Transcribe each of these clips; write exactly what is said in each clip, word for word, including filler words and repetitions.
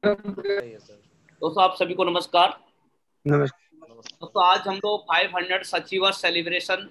सही है सर। दोस्तों आप सभी को नमस्कार। नमस्कार। नमस्कार। दोस्तों आज हम लोग फाइव हंड्रेड अचीवर्स सेलिब्रेशन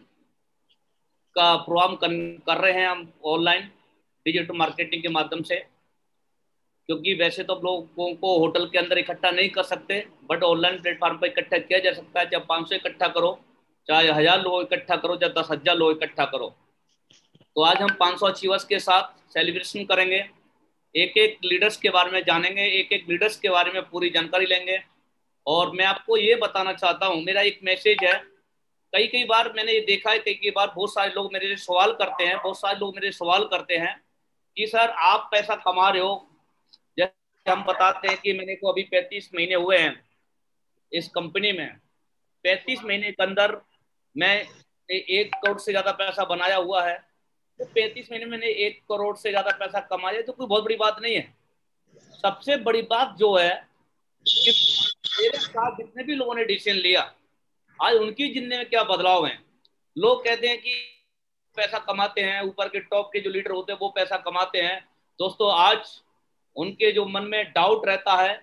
का प्रोग्राम कर, कर रहे हैं हम ऑनलाइन डिजिटल मार्केटिंग के माध्यम से, क्योंकि वैसे तो हम लोगों को होटल के अंदर इकट्ठा नहीं कर सकते, बट ऑनलाइन प्लेटफॉर्म पर इकट्ठा किया जा सकता है। चाहे पाँच सौ इकट्ठा करो, चाहे हजार लोग इकट्ठा करो, चाहे दस हजार लोग इकट्ठा करो। तो आज हम पाँच सौ अचीवर्स के साथ सेलिब्रेशन करेंगे, एक एक लीडर्स के बारे में जानेंगे, एक एक लीडर्स के बारे में पूरी जानकारी लेंगे। और मैं आपको ये बताना चाहता हूँ, मेरा एक मैसेज है। कई कई बार मैंने ये देखा है, कई कई बार बहुत सारे लोग मेरे से सवाल करते हैं बहुत सारे लोग मेरे से सवाल करते हैं कि सर आप पैसा कमा रहे हो। जैसे हम बताते हैं कि मैंने को अभी पैंतीस महीने हुए हैं इस कंपनी में। पैंतीस महीने के अंदर मैं एक करोड़ से ज्यादा पैसा बनाया हुआ है। तो पैंतीस महीने में मैंने एक करोड़ से ज्यादा पैसा कमाया तो कोई बहुत बड़ी बात नहीं है। सबसे बड़ी बात जो है कि मेरे साथ जितने भी लोगों ने डिसीजन लिया, आज उनकी जिंदगी में क्या बदलाव है। लोग कहते हैं कि पैसा कमाते हैं, ऊपर के टॉप के जो लीडर होते हैं वो पैसा कमाते हैं। दोस्तों आज उनके जो मन में डाउट रहता है।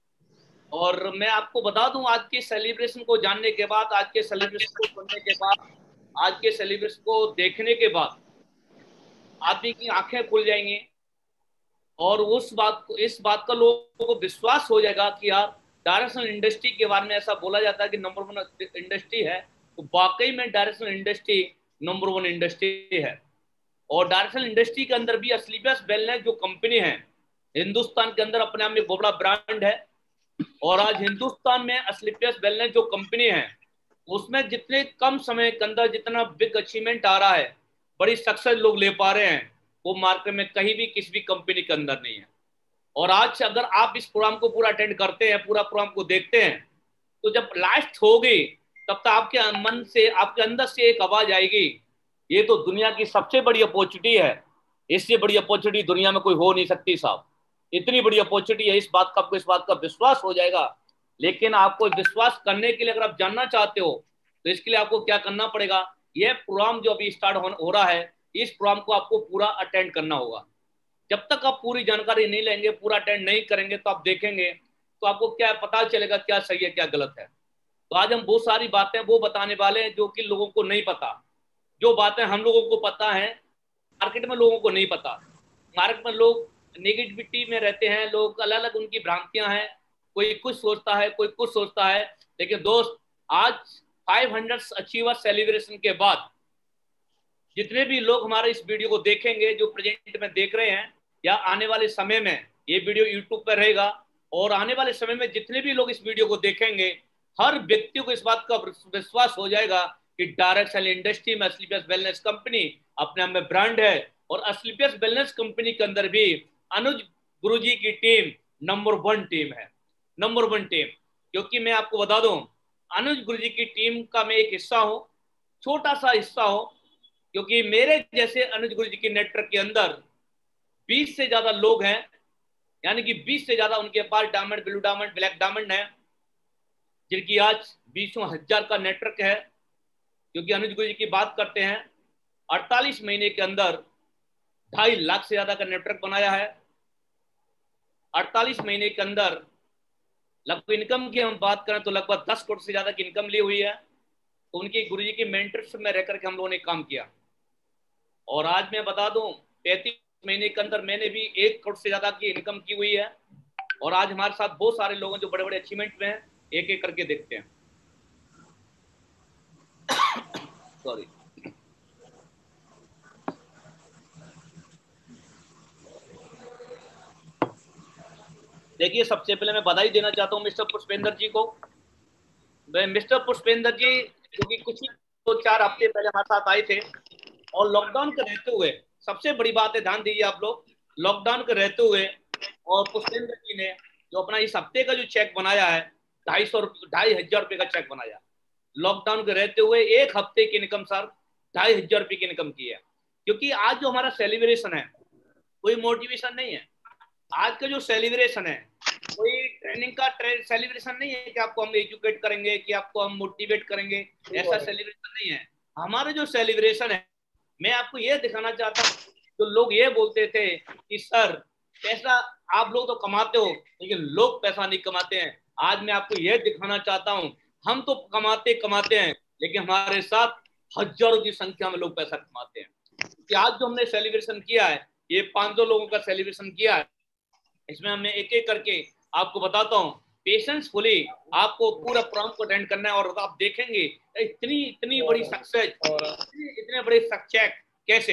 और मैं आपको बता दूं, आज के सेलिब्रेशन को जानने के बाद, आज के सेलिब्रेशन को सुनने के बाद, आज के सेलिब्रेशन को देखने के बाद आदमी की आंखें खुल जाएंगी और उस बात को इस बात का लोगों को विश्वास हो जाएगा कि यार डायरेक्शनल इंडस्ट्री के बारे में ऐसा बोला जाता है कि नंबर वन इंडस्ट्री है, तो वाकई में directional industry number one industry है। और डायरेक्शनल इंडस्ट्री के अंदर भी असलीबियस वेलनेस जो कंपनी है हिंदुस्तान के अंदर अपने आप में बहुत बड़ा ब्रांड है। और आज हिंदुस्तान में असलीबियस वेलनेस जो कंपनी है उसमें जितने कम समय के अंदर जितना बिग अचीवमेंट आ रहा है, बड़ी सक्सेस लोग ले पा रहे हैं, वो मार्केट में कहीं भी किसी भी कंपनी के अंदर नहीं है। और आज अगर आप इस प्रोग्राम को पूरा अटेंड करते हैं, पूरा प्रोग्राम को देखते हैं, तो जब लास्ट होगी तब तक आपके मन से, आपके अंदर से एक आवाज आएगी, ये तो दुनिया की सबसे बड़ी अपॉर्चुनिटी है, इससे बड़ी अपॉर्चुनिटी दुनिया में कोई हो नहीं सकती साहब। इतनी बड़ी अपॉर्चुनिटी है, इस बात का आपको इस बात का विश्वास हो जाएगा। लेकिन आपको विश्वास करने के लिए अगर आप जानना चाहते हो तो इसके लिए आपको क्या करना पड़ेगा। यह प्रोग्राम जो अभी स्टार्ट हो रहा है, इस प्रोग्राम को आपको पूरा अटेंड करना होगा। जब तक आप पूरी जानकारी नहीं लेंगे, पूरा अटेंड नहीं करेंगे, तो आप देखेंगे तो आपको क्या पता चलेगा क्या सही है क्या गलत है। तो आज हम बहुत सारी बातें वो बताने वाले हैं जो कि लोगों को नहीं पता। जो बातें हम लोगों को पता है, मार्केट में लोगों को नहीं पता। मार्केट में लोग नेगेटिविटी में रहते हैं, लोग अलग अलग उनकी भ्रांतियां हैं, कोई कुछ सोचता है, कोई कुछ सोचता है। लेकिन दोस्त आज फाइव हंड्रेड अचीवर सेलिब्रेशन के बाद जितने भी लोग हमारे इस वीडियो को देखेंगे, जो प्रेजेंट में देख रहे हैं या आने वाले समय में ये वीडियो यूट्यूब पर रहेगा, और आने वाले समय में जितने भी लोग इस वीडियो को देखेंगे, हर व्यक्ति को इस बात का विश्वास हो जाएगा कि डायरेक्शनल इंडस्ट्री में असलीबियस वेलनेस कंपनी अपने आप में ब्रांड है। और असलीबियस वेलनेस कंपनी के अंदर भी अनुज गुरुजी की टीम नंबर वन टीम है, नंबर वन टीम। क्योंकि मैं आपको बता दूं, अनुज गुरुजी की टीम का मैं एक हिस्सा हूं, छोटा सा हिस्सा हूं, क्योंकि मेरे जैसे अनुज गुरुजी की नेटवर्क के अंदर बीस से ज्यादा लोग हैं, यानी कि बीस से ज्यादा उनके पास diamond, blue diamond, black diamond है, जिनकी आज बीसों हजार का नेटवर्क है। क्योंकि अनुज गुरुजी की बात करते हैं, अड़तालीस महीने के अंदर ढाई लाख से ज्यादा का नेटवर्क बनाया है। अड़तालीस महीने के अंदर लगभग इनकम की हम बात करें तो लगभग दस करोड़ से ज्यादा की इनकम ली हुई है। तो उनकी गुरुजी की मेंटरशिप में रहकर के हम लोगों ने काम किया। और आज मैं बता दूं, पैंतीस महीने के अंदर मैंने भी एक करोड़ से ज्यादा की इनकम की हुई है। और आज हमारे साथ बहुत सारे लोग हैं जो बड़े बड़े अचीवमेंट में हैं, एक एक करके देखते हैं। सॉरी देखिए, सबसे पहले मैं बधाई देना चाहता हूं मिस्टर पुष्पेंद्र जी को। मिस्टर पुष्पेंद्र जी जो कि कुछ ही दो चार हफ्ते पहले हमारे साथ आए थे, और लॉकडाउन के रहते हुए, सबसे बड़ी बात है, ध्यान दीजिए आप लोग, लॉकडाउन के रहते हुए और पुष्पेंद्र जी ने जो अपना इस हफ्ते का जो चेक बनाया है, ढाई सौ ढाई हजार रुपये का चेक बनाया। लॉकडाउन के रहते हुए एक हफ्ते की इनकम सर ढाई हजार रुपये की इनकम की है। क्योंकि आज जो हमारा सेलिब्रेशन है कोई मोटिवेशन नहीं है। आज का जो सेलिब्रेशन है कोई ट्रेनिंग का सेलिब्रेशन नहीं है कि आपको हम एजुकेट करेंगे, कि आपको हम मोटिवेट करेंगे, ऐसा सेलिब्रेशन नहीं है। हमारा जो सेलिब्रेशन है, मैं आपको यह दिखाना चाहता हूँ, तो लोग ये बोलते थे कि सर पैसा आप लोग तो कमाते हो, लेकिन लोग पैसा नहीं कमाते हैं। आज मैं आपको यह दिखाना चाहता हूं, हम तो कमाते कमाते हैं, लेकिन हमारे साथ हजारों की संख्या में लोग पैसा कमाते हैं। कि आज जो हमने सेलिब्रेशन किया है, ये पाँच सौ लोगों का सेलिब्रेशन किया है, इसमें हमने एक एक करके आपको बताता हूँ। पेशेंसफुली आपको पूरा प्रोग्राम को अटेंड करना है, और आप देखेंगे इतनी इतनी बड़ी सक्सेस, इतने बड़े सक्सेस कैसे।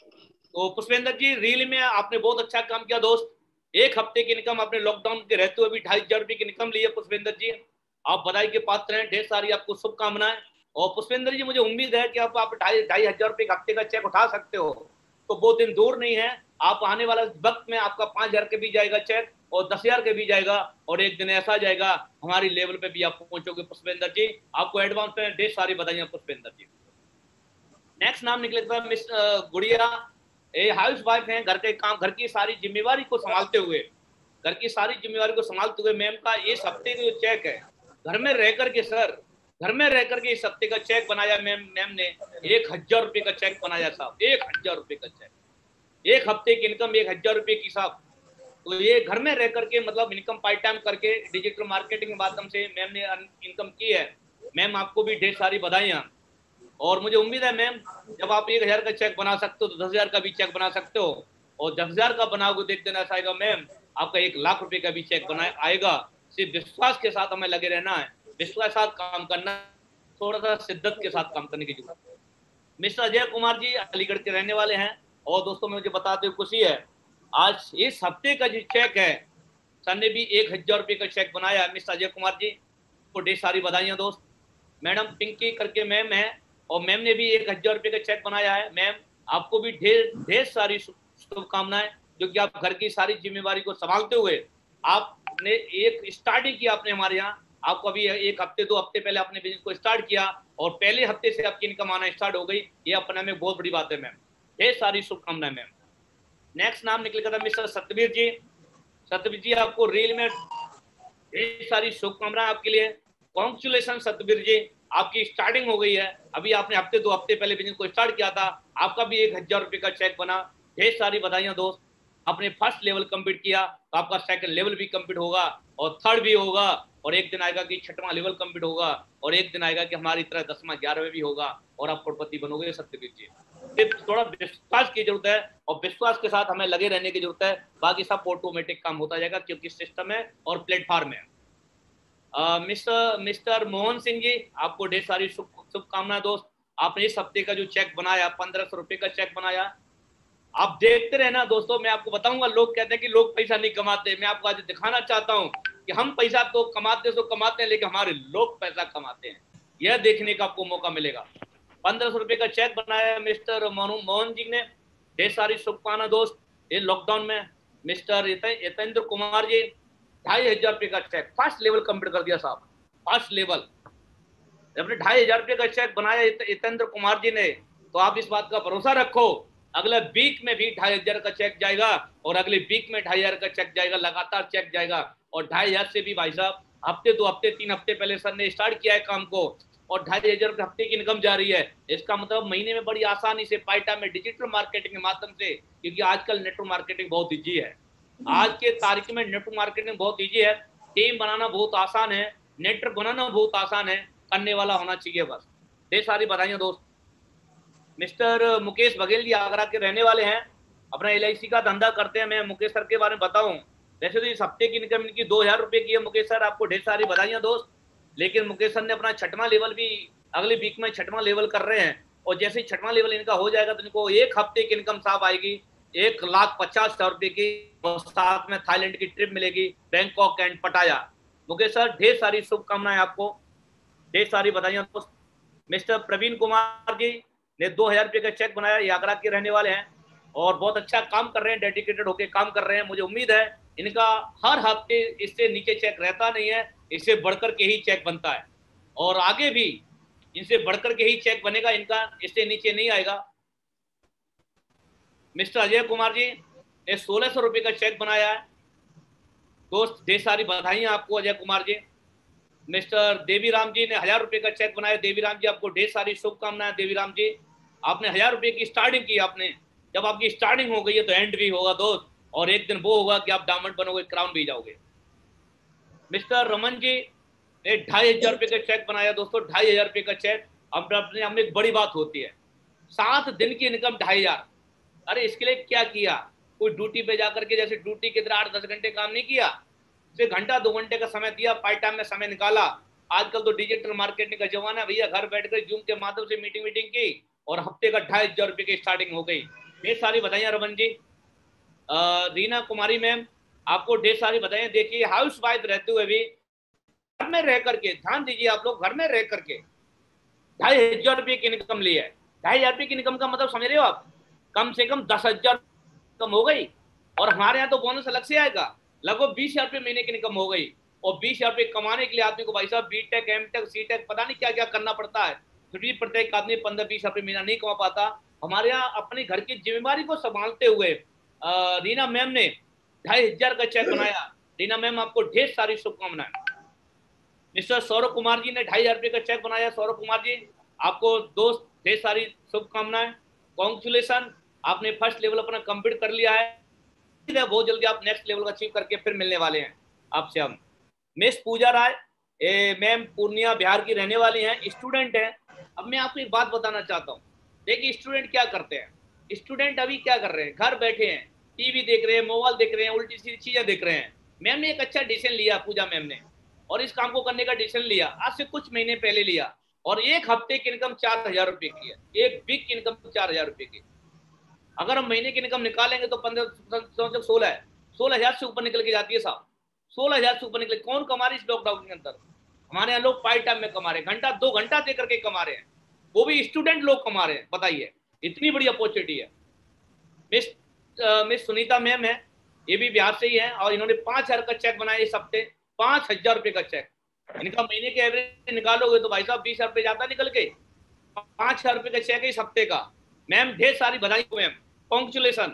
तो पुष्पेंद्र जी, रील में आपने बहुत अच्छा काम किया दोस्त। एक हफ्ते की इनकम आपने लॉकडाउन के रहते हुए भी ढाई हजार रुपए की इनकम ली है पुष्पेंद्र जी। आप बधाई के पात्र हैं, ढेर सारी आपको शुभकामनाएं। और पुष्पेंद्र जी, मुझे उम्मीद है कि आप आप ढाई ढाई हजार रुपए हफ्ते का चेक उठा सकते हो, तो बहुत दिन दूर नहीं है। आप आने वाला वक्त में आपका पांच हजार के भी जाएगा चेक, और दस हजार के भी जाएगा, और एक दिन ऐसा जाएगा हमारी लेवल पे भी आप पहुंचोगे पुष्पेंद्र जी। आपको एडवांस में ढेर सारी बधाइयां पुष्पेंद्र जी। नेक्स्ट नाम निकलेगा मिस गुड़िया। ए हाउस वाइफ हैं, घर के काम, घर की सारी जिम्मेवारी को संभालते हुए, घर की सारी जिम्मेवारी को संभालते हुए मैम का इस हफ्ते का जो चेक है, घर में रह करके सर, घर में रह करके इस हफ्ते का चेक बनाया मैम मैम ने एक हजार रुपए का चेक बनाया साहब, एक हजार रुपए का चेक। एक हफ्ते की इनकम एक हजार रुपए की साहब। तो ये घर में रह करके मतलब इनकम पार्ट टाइम करके डिजिटल मार्केटिंग के माध्यम से मैम ने इनकम की है। मैम आपको भी ढेर सारी बधाइयां। और मुझे उम्मीद है मैम, जब आप एक हजार का चेक बना सकते हो तो दस हजार का भी चेक बना सकते हो, और दस हजार का बनाओगे देख देना ऐसा आएगा मैम, आपका एक लाख रुपए का भी चेक बना आएगा। सिर्फ विश्वास के साथ हमें लगे रहना है, विश्वास के साथ काम करना, थोड़ा सा शिद्दत के साथ काम करने की जरूरत है। मिस्टर अजय कुमार जी अलीगढ़ के रहने वाले हैं, और दोस्तों मुझे बताते हुए खुशी है, आज इस हफ्ते का जो चेक है, सर ने भी एक हजार रुपये का चेक बनाया है। मिस्टर अजय कुमार जी को ढेर सारी बधाइयां दोस्त। मैडम पिंकी करके मैम है, और मैम ने भी एक हजार रुपये का चेक बनाया है। मैम आपको भी ढेर ढेर सारी शुभकामनाएं, जो कि आप घर की सारी जिम्मेवारी को संभालते हुए आपने एक स्टार्टिंग किया आपने हमारे यहाँ। आपको अभी एक हफ्ते दो हफ्ते पहले आपने बिजनेस को स्टार्ट किया, और पहले हफ्ते से आपकी इनकम आना स्टार्ट हो गई, ये अपने में बहुत बड़ी बात है मैम। ढेर सारी शुभकामनाएं मैम। नेक्स्ट नाम निकलेगा था मिस्टर सतवीर जी। सतवीर जी आपको रील में ढेर सारी शुभकामनाएं आपके लिए। कॉन्ग्रेचुलेशन सतवीर जी, आपकी स्टार्टिंग हो गई है, अभी आपने हफ्ते दो हफ्ते पहले बिजनेस को स्टार्ट किया था, आपका भी एक हजार रुपये का चेक बना। ढेर सारी बधाइयां दोस्त। आपने फर्स्ट लेवल कंप्लीट किया, तो आपका सेकंड लेवल भी कंप्लीट होगा, और थर्ड भी होगा, और एक दिन आएगा कि छठवां लेवल कंप्लीट होगा, और एक दिन आएगा कि हमारी तरह दसवां ग्यारहवें भी होगा, और आप करोड़पति बनोगे सत्यवीर जी। सिर्फ थोड़ा विश्वास की जरूरत है, और विश्वास के साथ हमें लगे रहने की जरूरत है, बाकी सब ऑटोमेटिक काम होता जाएगा, क्योंकि सिस्टम है और प्लेटफॉर्म है। मिस्टर मिस्टर मोहन सिंह जी आपको ढेर सारी शुभकामनाएं दोस्त। आपने इस हफ्ते का जो चेक बनाया, पंद्रह सौ रुपए का चेक बनाया, आप देखते रहना दोस्तों। मैं आपको बताऊंगा, लोग कहते हैं कि लोग पैसा नहीं कमाते, मैं आपको आज दिखाना चाहता हूं कि हम पैसा तो कमाते तो कमाते हैं, लेकिन हमारे लोग पैसा कमाते हैं, यह देखने का आपको मौका मिलेगा। पंद्रह सौ रुपए का चेक बनाया मिस्टर मोहन जी ने, ढेर सारी शुभकामनाएं दोस्त। ये लॉकडाउन में मिस्टर यतेंद्र कुमार जी ढाई हजार रुपये का चेक, फर्स्ट लेवल कंप्लीट कर दिया साहब, फर्स्ट लेवल। अपने ढाई हजार रुपये का चेक बनाया यतेंद्र कुमार जी ने, तो आप इस बात का भरोसा रखो, अगले वीक में भी ढाई हजार का चेक जाएगा, और अगले वीक में ढाई हजार का चेक जाएगा, लगातार चेक जाएगा। और ढाई हजार से भी भाई साहब हफ्ते दो हफ्ते तीन हफ्ते पहले सर ने स्टार्ट किया है काम को, और ढाई हजार हफ्ते की इनकम जा रही है। इसका मतलब महीने में बड़ी आसानी से पाइटा में डिजिटल मार्केटिंग के माध्यम से, क्योंकि आजकल नेटवर्क मार्केटिंग बहुत ईजी है, आज के तारीख में नेटवर्क मार्केटिंग बहुत ईजी है, टीम बनाना बहुत आसान है, नेटवर्क बनाना बहुत आसान है, करने वाला होना चाहिए बस। ढेर सारी बधाइयां दोस्त। मिस्टर मुकेश बघेल जी आगरा के रहने वाले हैं, अपना एल आई सी का धंधा करते हैं। मैं मुकेश सर के बारे में बताऊं, वैसे तो इस हफ्ते की इनकम इनकी दो हजार रुपये की है। मुकेश सर आपको ढेर सारी बधाइयां दोस्त। लेकिन मुकेश सर ने अपना छठवां लेवल भी अगले वीक में छठवां लेवल कर रहे हैं, और जैसे ही छठवां लेवल इनका हो जाएगा तो इनको एक हफ्ते की इनकम साफ आएगी, एक लाख पचास हजार रुपये की, और साथ में थाईलैंड की ट्रिप मिलेगी, बैंकॉक एंड पटाया। मुकेश सर ढेर सारी शुभकामनाएं आपको, ढेर सारी बधाइयां दोस्त। मिस्टर प्रवीण कुमार जी ने दो हजार रुपये का चेक बनाया, ये आगरा के रहने वाले हैं, और बहुत अच्छा काम कर रहे हैं, डेडिकेटेड होकर काम कर रहे हैं। मुझे उम्मीद है इनका हर हफ्ते इससे नीचे चेक रहता नहीं है, इससे बढ़कर के ही चेक बनता है, और आगे भी इनसे बढ़कर के ही चेक बनेगा, इनका इससे नीचे नहीं आएगा। मिस्टर अजय कुमार जी ने सोलह सौ रुपये का चेक बनाया है दोस्त, ढेर सारी बधाइयां आपको अजय कुमार जी। मिस्टर देवीराम जी ने हजार रुपये का चेक बनाया, देवीराम जी आपको ढेर सारी शुभकामनाएं। देवीराम जी आपने हजार रुपये की स्टार्टिंग की, आपने जब आपकी स्टार्टिंग हो गई है तो एंड भी होगा दोस्त, और एक दिन वो होगा कि आप डायमंड बनोगे, क्राउन भी जाओगे। मिस्टर रमन जी ने ढाई हजार रुपये का चेक बनाया दोस्तों, ढाई हजार रुपये का चेक। अपने हम एक बड़ी बात होती है, सात दिन की इनकम ढाई हजार। अरे इसके लिए क्या किया? कोई ड्यूटी पे जाकर के, जैसे ड्यूटी की तरह आठ दस घंटे काम नहीं किया, सिर्फ घंटा दो घंटे का समय दिया, पार्ट टाइम में समय निकाला। आजकल तो डिजिटल मार्केटिंग का जमाना है भैया, घर बैठ कर जूम के माध्यम से मीटिंग मीटिंग की और हफ्ते का ढाई हजार रुपये की स्टार्टिंग हो गई। ढेर सारी बधाइयां रमन जी। रीना कुमारी मैम, आपको ढेर सारी बधाइयां। देखिए हाउस वाइफ रहते हुए भी घर में रह करके, ध्यान दीजिए आप लोग, घर में रह करके ढाई हजार रुपये की इनकम ली है। ढाई हजार रुपये की इनकम का मतलब समझ रहे हो आप? कम से कम दस हजार कम हो गई। और हमारे यहाँ तो बोनस अलग से आएगा, लगभग बीस हजार रुपये महीने की इनकम हो गई। और बीस हजार रुपये कमाने के लिए आदमी को भाई साहब B tech, M tech, C tech, पता नहीं क्या क्या करना पड़ता है। फिर भी प्रत्येक आदमी पंद्रह बीस हजार रुपये महीना नहीं कमा पाता। हमारे यहाँ अपने घर की जिम्मेवारी को संभालते हुए रीना मैम ने ढाई हजार का चेक बनाया। रीना मैम आपको ढेर सारी शुभकामनाएं। मिस्टर सौरभ कुमार जी ने ढाई हजार रुपये का चेक बनाया। सौरभ कुमार जी आपको दोस्त ढेर सारी शुभकामनाएं, कॉन्ग्रेचुलेसन, आपने फर्स्ट लेवल अपना कंप्लीट कर लिया है। बहुत जल्दी आप नेक्स्ट लेवल का अचीव करके फिर मिलने वाले हैं आपसे हम। मिस पूजा राय मैम पूर्णिया बिहार की रहने वाली हैं, स्टूडेंट हैं। अब मैं आपको एक बात बताना चाहता हूँ, देखिए स्टूडेंट क्या करते हैं, स्टूडेंट अभी क्या कर रहे हैं, घर बैठे हैं, टीवी देख रहे हैं, मोबाइल देख रहे हैं, उल्टी सीधी चीजें देख रहे हैं। मैम ने एक अच्छा डिसीजन लिया, पूजा मैम ने, और इस काम को करने का डिसीजन लिया आज से कुछ महीने पहले लिया। और एक हफ्ते की इनकम चार हजार रुपये की है, एक वीक की इनकम चार हजार रुपये की। अगर हम महीने की इनकम निकालेंगे तो पंद्रह सोलह है, सोलह हजार से ऊपर निकल के जाती है साहब, सोलह हजार से ऊपर निकले। कौन कमा रहे इस लॉकडाउन के अंदर? हमारे यहाँ लोग पार्ट टाइम में कमा रहे हैं, घंटा दो घंटा दे करके कमा रहे हैं, वो भी स्टूडेंट लोग कमा रहे हैं। बताइए, इतनी बड़ी अपॉर्चुनिटी है। मिस मिस सुनीता मैम है, ये भी बिहार से ही है, और इन्होंने पांच हजार का चेक बनाया इस हफ्ते, पांच हजार रुपये का चेक। इनका महीने के एवरेज निकालोगे तो भाई साहब बीस हजार रुपये जाता निकल के, पांच हजार रुपये का चेक है इस हफ्ते का। मैम ढेर सारी बधाई ma'am, congratulation.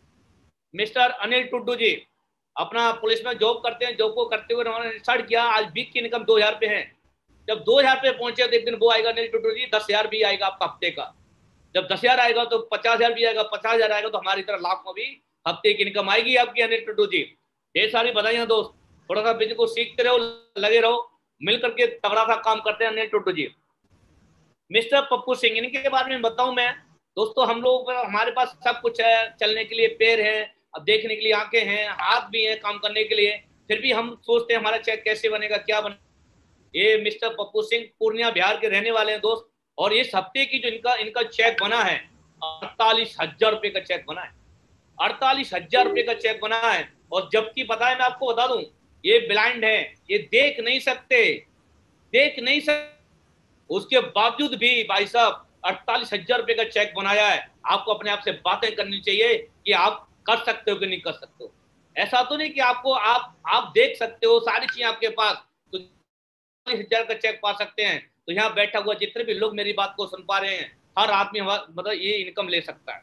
Mister Anil Tuddu ji अपना पुलिस में जॉब करते हैं, जॉब को करते हुए उन्होंने स्टार्ट किया, आज वीक की इनकम दो हजार रुपये है। जब दो हजार रुपये पहुंचे तो एक दिन वो आएगा अनिल टुड्डू जी, दस हजार भी आएगा आपका हफ्ते का। जब दस हजार आएगा तो पचास हजार भी आएगा, पचास हजार आएगा तो हमारी तरह लाखों भी हफ्ते की इनकम आएगी आपकी अनिल टुड्डू जी। ढेर सारी बधाइयां दोस्त, थोड़ा सा बिजनेस को सीखते रहो, लगे रहो, मिलकर के तगड़ा सा काम करते हैं अनिल टुड्डू जी। मिस्टर पप्पू सिंह, इनके बारे में बताऊं मैं दोस्तों, हम लोग हमारे पास सब कुछ है, चलने के लिए पैर है, अब देखने के लिए आंखें हैं, हाथ भी हैं काम करने के लिए, फिर भी हम सोचते हैं हमारा चेक कैसे बनेगा, क्या बनेगा। ये मिस्टर पप्पू सिंह पूर्णिया बिहार के रहने वाले हैं दोस्त, और इस हफ्ते की जो इनका इनका चेक बना है अड़तालीस हजार रुपये का चेक बना है, अड़तालीस हजार रुपये का चेक बना है। और जबकि पता है, मैं आपको बता दूं, ये ब्लाइंड है, ये देख नहीं सकते, देख नहीं सकते, उसके बावजूद भी भाई साहब अड़तालीस हजार रुपये का चेक बनाया है। आपको अपने आप से बातें करनी चाहिए कि आप कर सकते हो कि नहीं कर सकते हो। ऐसा तो नहीं कि आपको आप आप देख सकते हो सारी चीजें आपके पास, तो चालीस हजार का चेक पा सकते हैं। तो यहाँ बैठा हुआ जितने भी लोग मेरी बात को सुन पा रहे हैं, हर आदमी मतलब ये इनकम ले सकता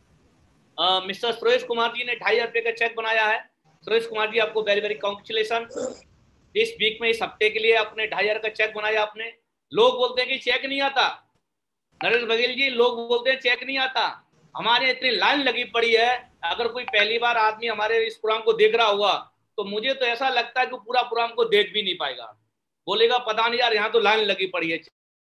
है। मिस्टर सुरेश कुमार जी ने ढाई हजार रुपये का चेक बनाया है। सुरेश कुमार जी आपको वेरी वेरी कॉन्ग्रेचुलेसन। इस वीक में, इस हफ्ते के लिए आपने ढाई हजार का चेक बनाया आपने। लोग बोलते हैं कि चेक नहीं आता, नरेश बघेल जी, लोग बोलते हैं चेक नहीं आता। हमारे इतनी लाइन लगी पड़ी है, अगर कोई पहली बार आदमी हमारे इस प्रोग्राम को देख रहा होगा तो मुझे तो ऐसा लगता है कि पूरा प्रोग्राम को देख भी नहीं पाएगा, बोलेगा पता नहीं यार यहाँ तो लाइन लगी पड़ी है।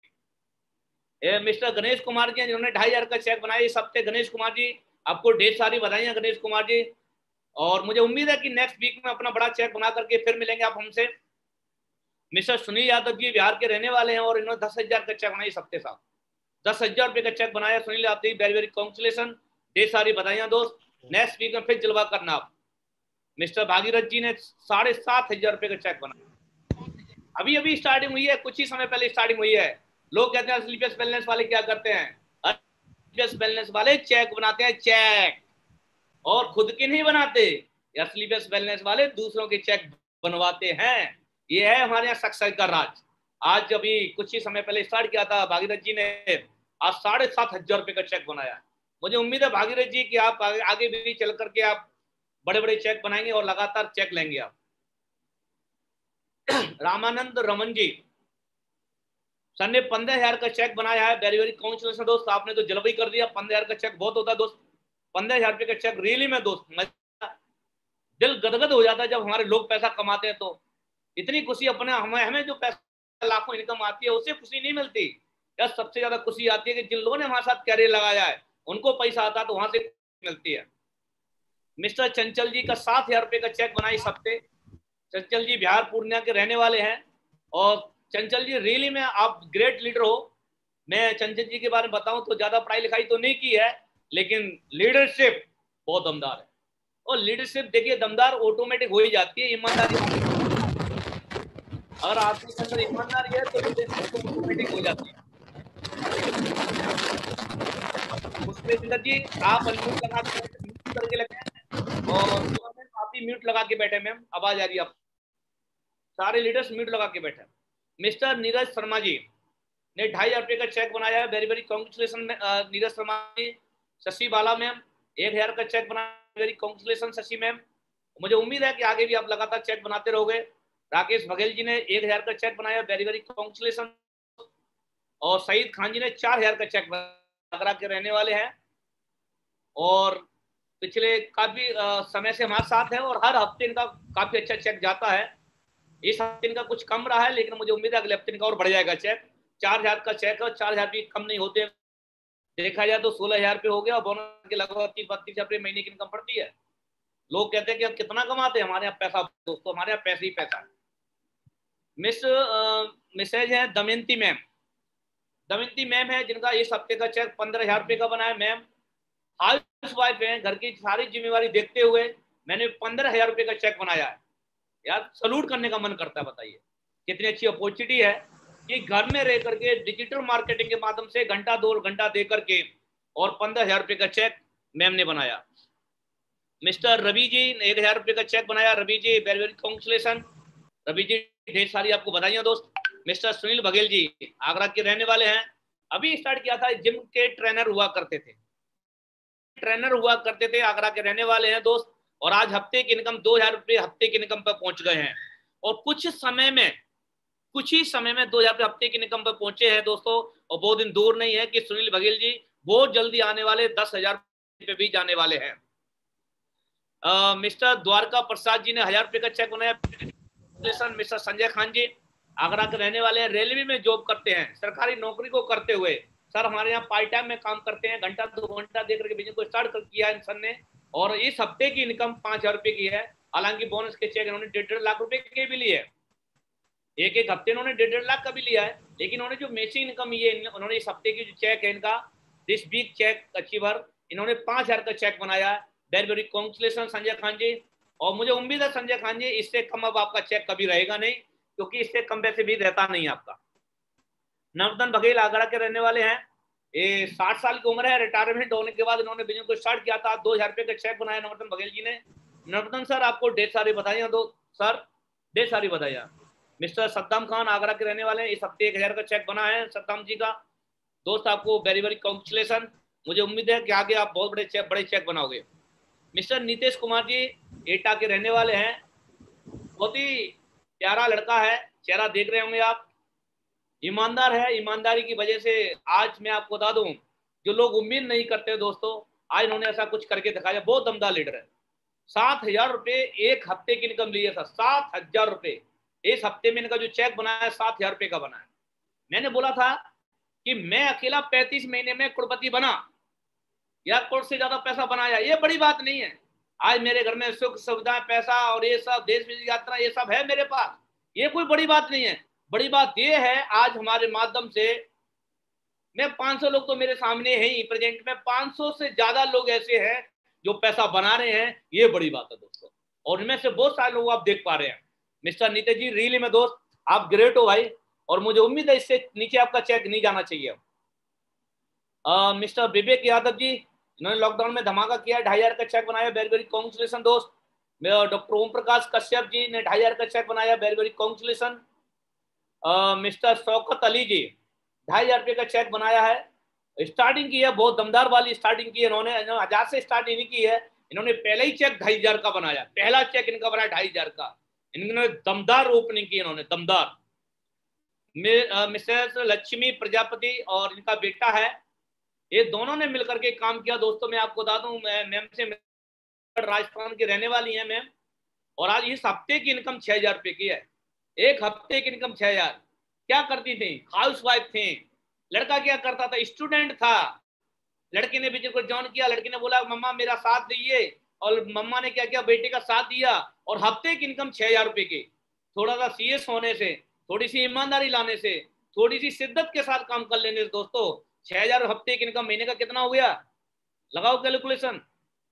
ए, मिस्टर गणेश कुमार जी जिन्होंने ढाई हजार का चेक बनाया इस हफ्ते, गणेश कुमार जी आपको ढेर सारी बधाइयां गणेश कुमार जी। और मुझे उम्मीद है कि नेक्स्ट वीक में अपना बड़ा चेक बना करके फिर मिलेंगे आप हमसे। मिस्टर सुनील यादव जी बिहार के रहने वाले हैं, और इन्होंने दस हजार का चेक बनाया इस हफ्ते साहब, दस हजार रुपये का चेक बनाया। Sunil Yadav ji very very congratulation, ढेर सारी बधाइयां दोस्त। नेक्स्ट वीक में फिर जलवा करना आप। मिस्टर भागीरथ जी ने साढ़े सात हजार रुपये का चेक बनाया, अभी अभी स्टार्टिंग हुई है, कुछ ही समय पहले स्टार्टिंग हुई है। लोग कहते हैं स्लीपर्स बैलेंस वाले क्या करते हैं, स्लीपर्स बैलेंस वाले चेक बनाते हैं, चेक, और खुद के नहीं बनाते। या स्लीपर्स बैलेंस वाले दूसरों के चेक बनवाते हैं। ये है हमारे यहाँ सक्सेस का राज। आज अभी कुछ ही समय पहले स्टार्ट किया था भागीरथ जी ने, आज साढ़े सात हजार रुपये का चेक बनाया। मुझे उम्मीद है भागीरथ जी कि आप आगे, आगे भी चल करके आप बड़े बड़े चेक बनाएंगे और लगातार चेक लेंगे आप। रामानंद रमन जी, सर ने पंद्रह हजार का चेक बनाया है, वेरी वेरी कॉन्ग्रेचुलेशन दोस्त, आपने तो जल्दी कर दिया। पंद्रह हजार का चेक बहुत होता है दोस्त, पंद्रह हजार रुपये का चेक रियली में दोस्त, दिल गदगद हो जाता है जब हमारे लोग पैसा कमाते हैं। तो इतनी खुशी अपने हमें हमें जो पैसा लाखों इनकम आती है उससे खुशी नहीं मिलती यार। सबसे ज्यादा खुशी आती है कि जिन लोगों ने हमारे साथ कैरियर लगाया है उनको पैसा आता है तो वहां से मिलती है। मिस्टर चंचल जी का सात हजार रुपये का चेक बना इस हफ्ते। चंचल जी बिहार पूर्णिया के रहने वाले हैं और चंचल जी रियली में आप ग्रेट लीडर हो। मैं चंचल जी के बारे में बताऊं तो ज्यादा पढ़ाई लिखाई तो नहीं की है, लेकिन लीडरशिप बहुत दमदार है। और लीडरशिप देखिए दमदार ऑटोमेटिक हो ही जाती है ईमानदारी। अगर आपके अंदर ईमानदारी है तो लीडरशिप ऑटोमेटिक हो जाती है। पुष्पेंद्र जी आप अनम्यूट लगा के म्यूट करके लगे और आप भी म्यूट लगा के बैठे। मैम आवाज आ रही है आप सारे लीडर्स म्यूट लगा के बैठे। मिस्टर नीरज शर्मा जी ने ढाई हजार रुपये का चेक बनाया है। Very very congratulation Neeraj Sharma ji. Shashi Bala ma'am एक हजार का चेक बनाया, वेरी कॉन्ग्रेचुलेशन शशि मैम। मुझे उम्मीद है कि आगे भी आप लगातार चेक बनाते रहोगे। राकेश बघेल जी ने एक हजार का चेक बनाया, वेरी वेरी कॉन्ग्रेचुलेशन। और सईद खान जी ने चार हजार का चेक आगरा के रहने वाले हैं और पिछले काफी समय से हमारे साथ है और हर हफ्ते इनका काफी अच्छा चेक जाता है। इस हफ्ते इनका कुछ कम रहा है लेकिन मुझे उम्मीद है अगले हफ्ते इनका और बढ़ जाएगा चेक। चार हजार का चेक है, चार हजार भी कम नहीं होते। देखा जाए तो सोलह हजार रुपये हो गया और बोनस के लगभग तीस बत्तीस हजार रुपये महीने की इनकम पड़ती है। लोग कहते हैं कि अब कितना कमाते हैं, हमारे यहाँ पैसा दोस्तों, हमारे यहाँ पैसे ही पैसा है। मिस मिसेज है दमयंती मैम। दमयंती मैम है जिनका इस हफ्ते का चेक पंद्रह हजार रुपये का बना है। मैम हाउस वाइफ है, घर की सारी जिम्मेवारी देखते हुए मैंने पंद्रह हजार रुपये का चेक बनाया है। यार सलूट करने का मन करता है। बताइए कितनी अच्छी अपॉर्चुनिटी है कि घर में रह करके डिजिटल मार्केटिंग के माध्यम से घंटा दो घंटा दे करके और पंद्रह हजार रुपये का चेक मैम ने बनाया। मिस्टर रवि जी ने एक हजार रुपये का चेक बनाया। Ravi ji very very congratulation. Ravi ji ढेर सारी आपको बधाइयां दोस्त। मिस्टर सुनील बघेल जी आगरा के रहने वाले हैं, अभी स्टार्ट किया था, जिम के ट्रेनर हुआ करते थे ट्रेनर हुआ करते थे आगरा के रहने वाले हैं दोस्त। और आज हफ्ते की इनकम दो हजार रुपये हफ्ते की इनकम पर पहुंच गए हैं और कुछ समय में कुछ ही समय में दो हजार रुपये हफ्ते की इनकम पर पहुंचे हैं दोस्तों। और बहुत दिन दूर नहीं है कि सुनील बघेल जी बहुत जल्दी आने वाले दस हजार पे भी जाने वाले हैं। मिस्टर द्वारका प्रसाद जी ने हजार रुपये का चेक बनाया। मिस्टर संजय खान जी आगरा के रहने वाले हैं, रेलवे में जॉब करते हैं, सरकारी नौकरी को करते हुए सर हमारे यहाँ पार्ट टाइम में काम करते हैं, घंटा दो घंटा देकर के बिजनेस को स्टार्ट कर किया है सर ने। और इस हफ्ते की इनकम पांच हजार रुपये की है। हालांकि बोनस के चेक इन्होंने डेढ़ डेढ़ लाख रुपए के भी लिए, एक एक हफ्ते इन्होंने डेढ़ डेढ़ लाख का भी लिया है। लेकिन इन्होंने जो मेसी इनकम ये उन्होंने इस हफ्ते की जो चेक है इनका दिस वीक चेक अचीवर इन्होंने पांच हजार का चेक बनाया। Very very congratulation Sanjay Khan ji. और मुझे उम्मीद है संजय खान जी इससे कम अब आपका चेक कभी रहेगा नहीं, क्योंकि इससे कम वैसे भी रहता नहीं आपका। नवरत्न बघेल आगरा के रहने वाले हैं, ये साठ साल की उम्र है, रिटायरमेंट होने के बाद इन्होंने बिजनेस को स्टार्ट किया था। दो हजार रुपये का चेक बनाया नवरत्न बघेल जी ने। नवरत्न सर आपको ढेर सारी बधाइयां दो सर, ढेर सारी बधाइयां। मिस्टर सद्दाम खान आगरा के रहने वाले हैं, इस हफ्ते एक हजार का चेक बना है सद्दाम जी का दोस्त, आपको वेरी वेरी कॉन्ग्रेचुलेशन। मुझे उम्मीद है कि आगे आप बहुत बड़े चेक बड़े चेक बनाओगे। मिस्टर नीतीश कुमार जी एटा के रहने वाले हैं, बहुत ही प्यारा लड़का है, चेहरा देख रहे होंगे आप, ईमानदार है। ईमानदारी की वजह से आज मैं आपको बता दूं जो लोग उम्मीद नहीं करते दोस्तों, आज इन्होंने ऐसा कुछ करके दिखाया। बहुत दमदार लीडर है। सात हजार रुपये एक हफ्ते की इनकम ली है सर, सात हजार रुपये इस हफ्ते में इनका जो चेक बना है सात हजार रुपये का बना है। मैंने बोला था कि मैं अकेला पैंतीस महीने में करोड़पति बना या करोड़ से ज्यादा पैसा बनाया, ये बड़ी बात नहीं है। आज मेरे घर में सुख सुविधाएं पैसा और ये सब देश विदेश यात्रा ये सब है मेरे पास, ये कोई बड़ी बात नहीं है। बड़ी बात ये है आज हमारे माध्यम से मैं पाँच सौ लोग तो मेरे सामने है ही, प्रेजेंट में पाँच सौ से ज्यादा लोग ऐसे हैं जो पैसा बना रहे हैं, ये बड़ी बात है दोस्तों। और इनमें से बहुत सारे लोग आप देख पा रहे हैं। मिस्टर नीतीश जी रियली में दोस्त आप ग्रेट हो भाई, और मुझे उम्मीद है इससे नीचे आपका चेक नहीं जाना चाहिए। आ, मिस्टर विवेक यादव जी इन्होंने लॉकडाउन में धमाका किया, ढाई हजार का चेक बनाया, वेरी वेरी कॉन्ग्रेचुलेशन दोस्त। डॉक्टर ओम प्रकाश कश्यप जी ने ढाई हजार का चेक बनाया, very very congratulation. Mister Shaukat Ali ji ढाई हजार रुपये का चेक बनाया है, स्टार्टिंग की है, बहुत दमदार वाली स्टार्टिंग की है इन्होंने, हजार से स्टार्टिंग नहीं की है इन्होंने, पहले ही चेक ढाई हजार का बनाया, पहला चेक इनका बनाया ढाई हजार का, इन्होंने दमदार ओपनिंग की इन्होंने दमदार। मिसेस लक्ष्मी प्रजापति और इनका बेटा है, ये दोनों ने मिलकर के काम किया दोस्तों। मैं आपको बता दूं मैं मैम से राजस्थान की रहने वाली हैं मैम, और आज इस हफ्ते की इनकम छह हजार रुपये की है। एक हफ्ते की इनकम छह हजार। क्या करती थी? हाउस वाइफ थी। लड़का क्या करता था? स्टूडेंट था। लड़के ने बेटे को ज्वाइन किया, लड़की ने बोला मम्मा मेरा साथ दीजिए, और मम्मा ने क्या किया? बेटे का साथ दिया, और हफ्ते की इनकम छह हजार रुपये की। थोड़ा सा सीएस होने से, थोड़ी सी ईमानदारी लाने से, थोड़ी सी शिद्दत के साथ काम कर लेने से दोस्तों, छह हजार हफ्ते की इनकम महीने का कितना हो गया? लगाओ कैलकुलेशन।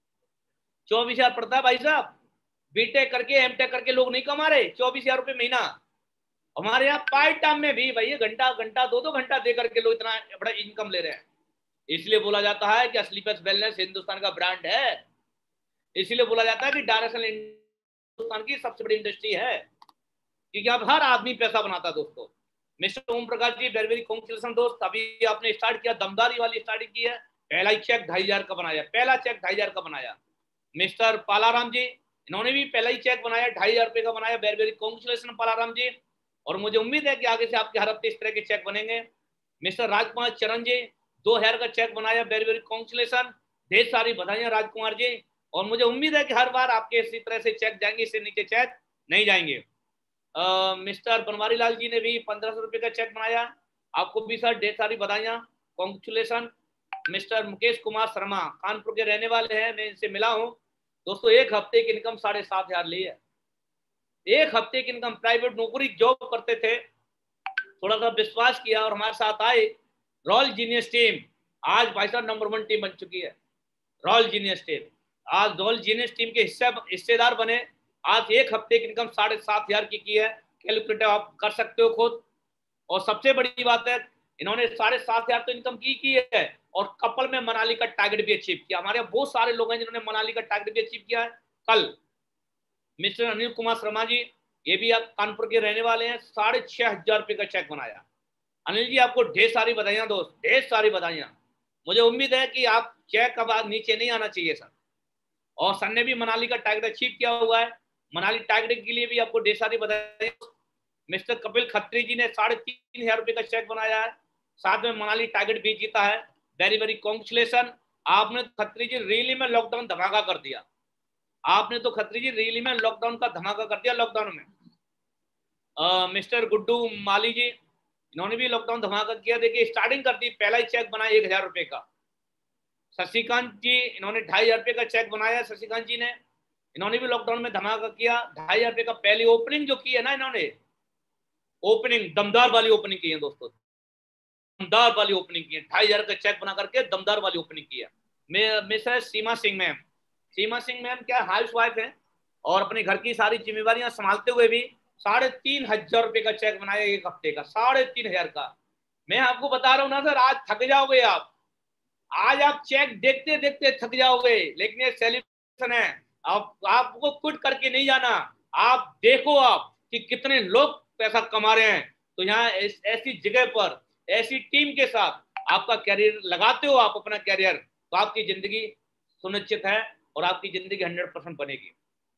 चौबीस हजार पड़ता है भाई साहब। बीटेक करके एमटेक करके लोग नहीं कमा रहे चौबीस हजार रुपये महीना। हमारे यहाँ पार्ट टाइम में भी भाई घंटा घंटा दो दो घंटा दे करके लोग इतना बड़ा इनकम ले रहे हैं। इसलिए बोला जाता है कि स्लीपर्स वेलनेस हिंदुस्तान का ब्रांड है। इसलिए बोला जाता है कि डायरेक्शन हिंदुस्तान की सबसे बड़ी इंडस्ट्री है, क्योंकि अब हर आदमी पैसा बनाता है दोस्तों। Mister Om Prakash ji, very very congratulation दोस्त। अभी आपने स्टार्ट किया, दमदारी वाली स्टार्टिंग की है। पहला ही चेक ढाई हजार का बनाया, पहला चेक ढाई हजार का बनाया। मिस्टर पालाराम जी, इन्होंने भी पहला ही चेक बनाया, ढाई हजार रुपये का बनाया। Very very congratulation Palaram ji, और मुझे उम्मीद है कि आगे से आपके हर हफ्ते इस तरह के चेक बनेंगे। मिस्टर राजकुमार चरण जी, दो हजार का चेक बनाया, वेरी वेरी कांग्रेचुलेशन, ढेर सारी बधाइयां राजकुमार जी। और मुझे उम्मीद है कि हर बार आपके इसी तरह से चेक जाएंगे, इससे नीचे चेक नहीं जाएंगे। मिस्टर बनवारी लाल जी ने भी पंद्रह सौ रुपये का चेक बनाया, आपको भी सर ढेर सारी बधाइयां, कांग्रेचुलेशन। मिस्टर मुकेश कुमार शर्मा कानपुर के रहने वाले हैं, मैं इनसे मिला हूं दोस्तों। एक हफ्ते की इनकम साढ़े सात हजार ली है। एक हफ्ते की इनकम, प्राइवेट नौकरी जॉब करते थे, थोड़ा सा विश्वास किया और हमारे साथ आए। रॉयल जीनियस टीम आज भाई साहब नंबर वन टीम बन चुकी है। रॉयल जीनियस टीम आज रॉयल जीनियस टीम के हिस्से हिस्सेदार बने। आज एक हफ्ते की इनकम साढ़े सात हजार की की है। कैलकुलेटर आप कर सकते हो खुद। और सबसे बड़ी बात है, इन्होंने साढ़े सात हजार तो इनकम की की है, और कपल में मनाली का टारगेट भी अचीव किया। हमारे यहाँ बहुत सारे लोग हैं जिन्होंने मनाली का टारगेट भी अचीव किया है कल। मिस्टर अनिल कुमार शर्मा जी, ये भी आप कानपुर के रहने वाले हैं, साढ़े छह हजार रुपये का चेक बनाया। अनिल जी आपको ढेर सारी बधाइयां दोस्त, ढेर सारी बधाइयां। मुझे उम्मीद है कि आप चेक अब नीचे नहीं आना चाहिए सर। और सर ने भी मनाली का टारगेट अचीव किया हुआ है, मनाली टारगेट के लिए भी आपको ढेर सारी बधाई। मिस्टर कपिल खत्री जी ने साढ़े तीन हजार रुपये का चेक बनाया है, साथ में मनाली टारगेट भी जीता है। Very very congratulation. आपने खत्री जी रियली में लॉकडाउन धमाका कर दिया। आपने तो खत्री जी रियली में लॉकडाउन का धमाका कर दिया लॉकडाउन में। आ, मिस्टर गुड्डू माली जी, इन्होंने भी लॉकडाउन धमाका किया। देखिए स्टार्टिंग कर दी, पहला ही चेक बनाया एक हजार रुपये का। शशिकांत जी, इन्होंने ढाई हजार रुपये का चेक बनाया। शशिकांत जी ने, इन्होंने भी लॉकडाउन में धमाका किया। ढाई हजार रुपये का पहली ओपनिंग जो की है ना इन्होंने, ओपनिंग दमदार वाली ओपनिंग की है दोस्तों, दमदार वाली ओपनिंग की है। ढाई हजार का चेक बना करके दमदार वाली ओपनिंग की है। Missus Seema Singh ma'am, Seema Singh ma'am क्या हाउस वाइफ है, और अपने घर की सारी जिम्मेवारियां संभालते हुए भी साढ़े तीन हजार रुपये का चेक बनाया एक हफ्ते का, साढ़े तीन हजार का। मैं आपको बता रहा हूँ ना सर, आज थक जाओगे आप। आज आप चेक देखते देखते थक जाओगे, लेकिन ये सेलिब्रेशन है। आप आपको क्विट करके नहीं जाना। आप देखो आप कि कितने लोग पैसा कमा रहे हैं। तो यहाँ ऐसी जगह पर ऐसी टीम के साथ आपका कैरियर लगाते हो आप अपना कैरियर, तो आपकी जिंदगी सुनिश्चित है और आपकी जिंदगी हंड्रेड परसेंट बनेगी।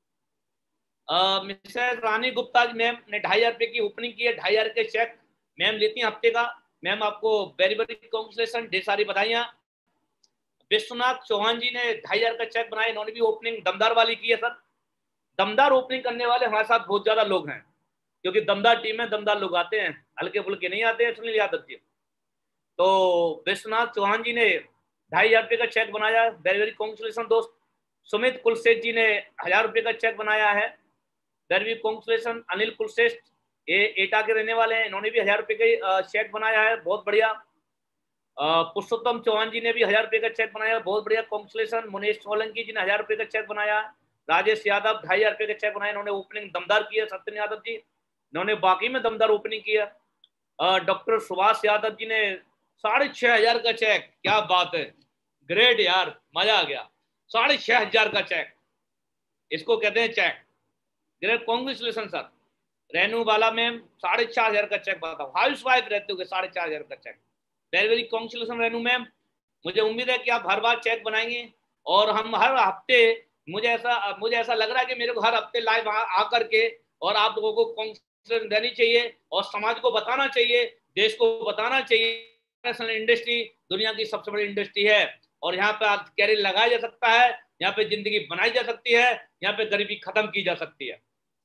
मिसेस रानी गुप्ता मैम ने ढाई हजार रुपये की ओपनिंग की है। ढाई हजार के चेक मैम लेती हैं हफ्ते का। मैम आपको वेरी वेरी कांग्रेचुलेशन, ढेर सारी बधाइयां। विश्वनाथ चौहान जी ने ढाई हजार का चेक बनाया, इन्होंने भी ओपनिंग दमदार वाली की है सर। दमदार ओपनिंग करने वाले हमारे साथ बहुत ज्यादा लोग हैं, क्योंकि दमदार टीम में दमदार लोग आते हैं, हल्के फुल्के नहीं आते हैं, सुनील यादव जी। तो विश्वनाथ चौहान जी ने ढाई हजार रुपये का चेक बनाया, वेरी वेरी कांग्रेचुलेशन दोस्त। सुमित कुलश्रेष्ठ जी ने हजार रुपये का चेक बनाया है, very very congratulation. Anil Kulshreshtha ये एटा के रहने वाले हैं, इन्होंने भी हजार रुपये का चेक बनाया है, बहुत बढ़िया। पुरुषोत्तम चौहान जी ने भी हजार रुपये का चेक बनाया, बहुत बढ़िया, कांग्रेचुलेशन। मुनेश सोलंकी जी ने हजार रुपये का चेक बनाया। राजेश यादव ढाई हजार रुपये का चेक बनाया, इन्होंने ओपनिंग दमदार की है। सत्यन यादव जी, इन्होंने बाकी में दमदार ओपनिंग की है। डॉक्टर सुभाष यादव जी ने साढ़े छह हजार का चेक, क्या बात है, ग्रेट यार, मजा आ गया। साढ़े छह हजार का चेक, इसको कहते हैं cheque, great, congratulation sir. Renu Bala ma'am साढ़े चार हजार का चेक बताओ, हाउस वाइफ रहते हो साढ़े चार हजार का cheque, very very congratulation Renu ma'am. मुझे उम्मीद है कि आप हर बार चेक बनाएंगे, और हम हर हफ्ते, मुझे ऐसा मुझे ऐसा लग रहा है कि मेरे को हर हफ्ते लाइव आकर के और आप लोगों को कांग्रेचुलेशन देनी चाहिए, और समाज को बताना चाहिए, देश को बताना चाहिए, इंडस्ट्री दुनिया की सबसे बड़ी इंडस्ट्री है, और यहाँ पे कैरियर लगाया जा सकता है। यहाँ पे जिंदगी बनाई जा सकती है, यहाँ पे गरीबी खत्म की जा सकती है।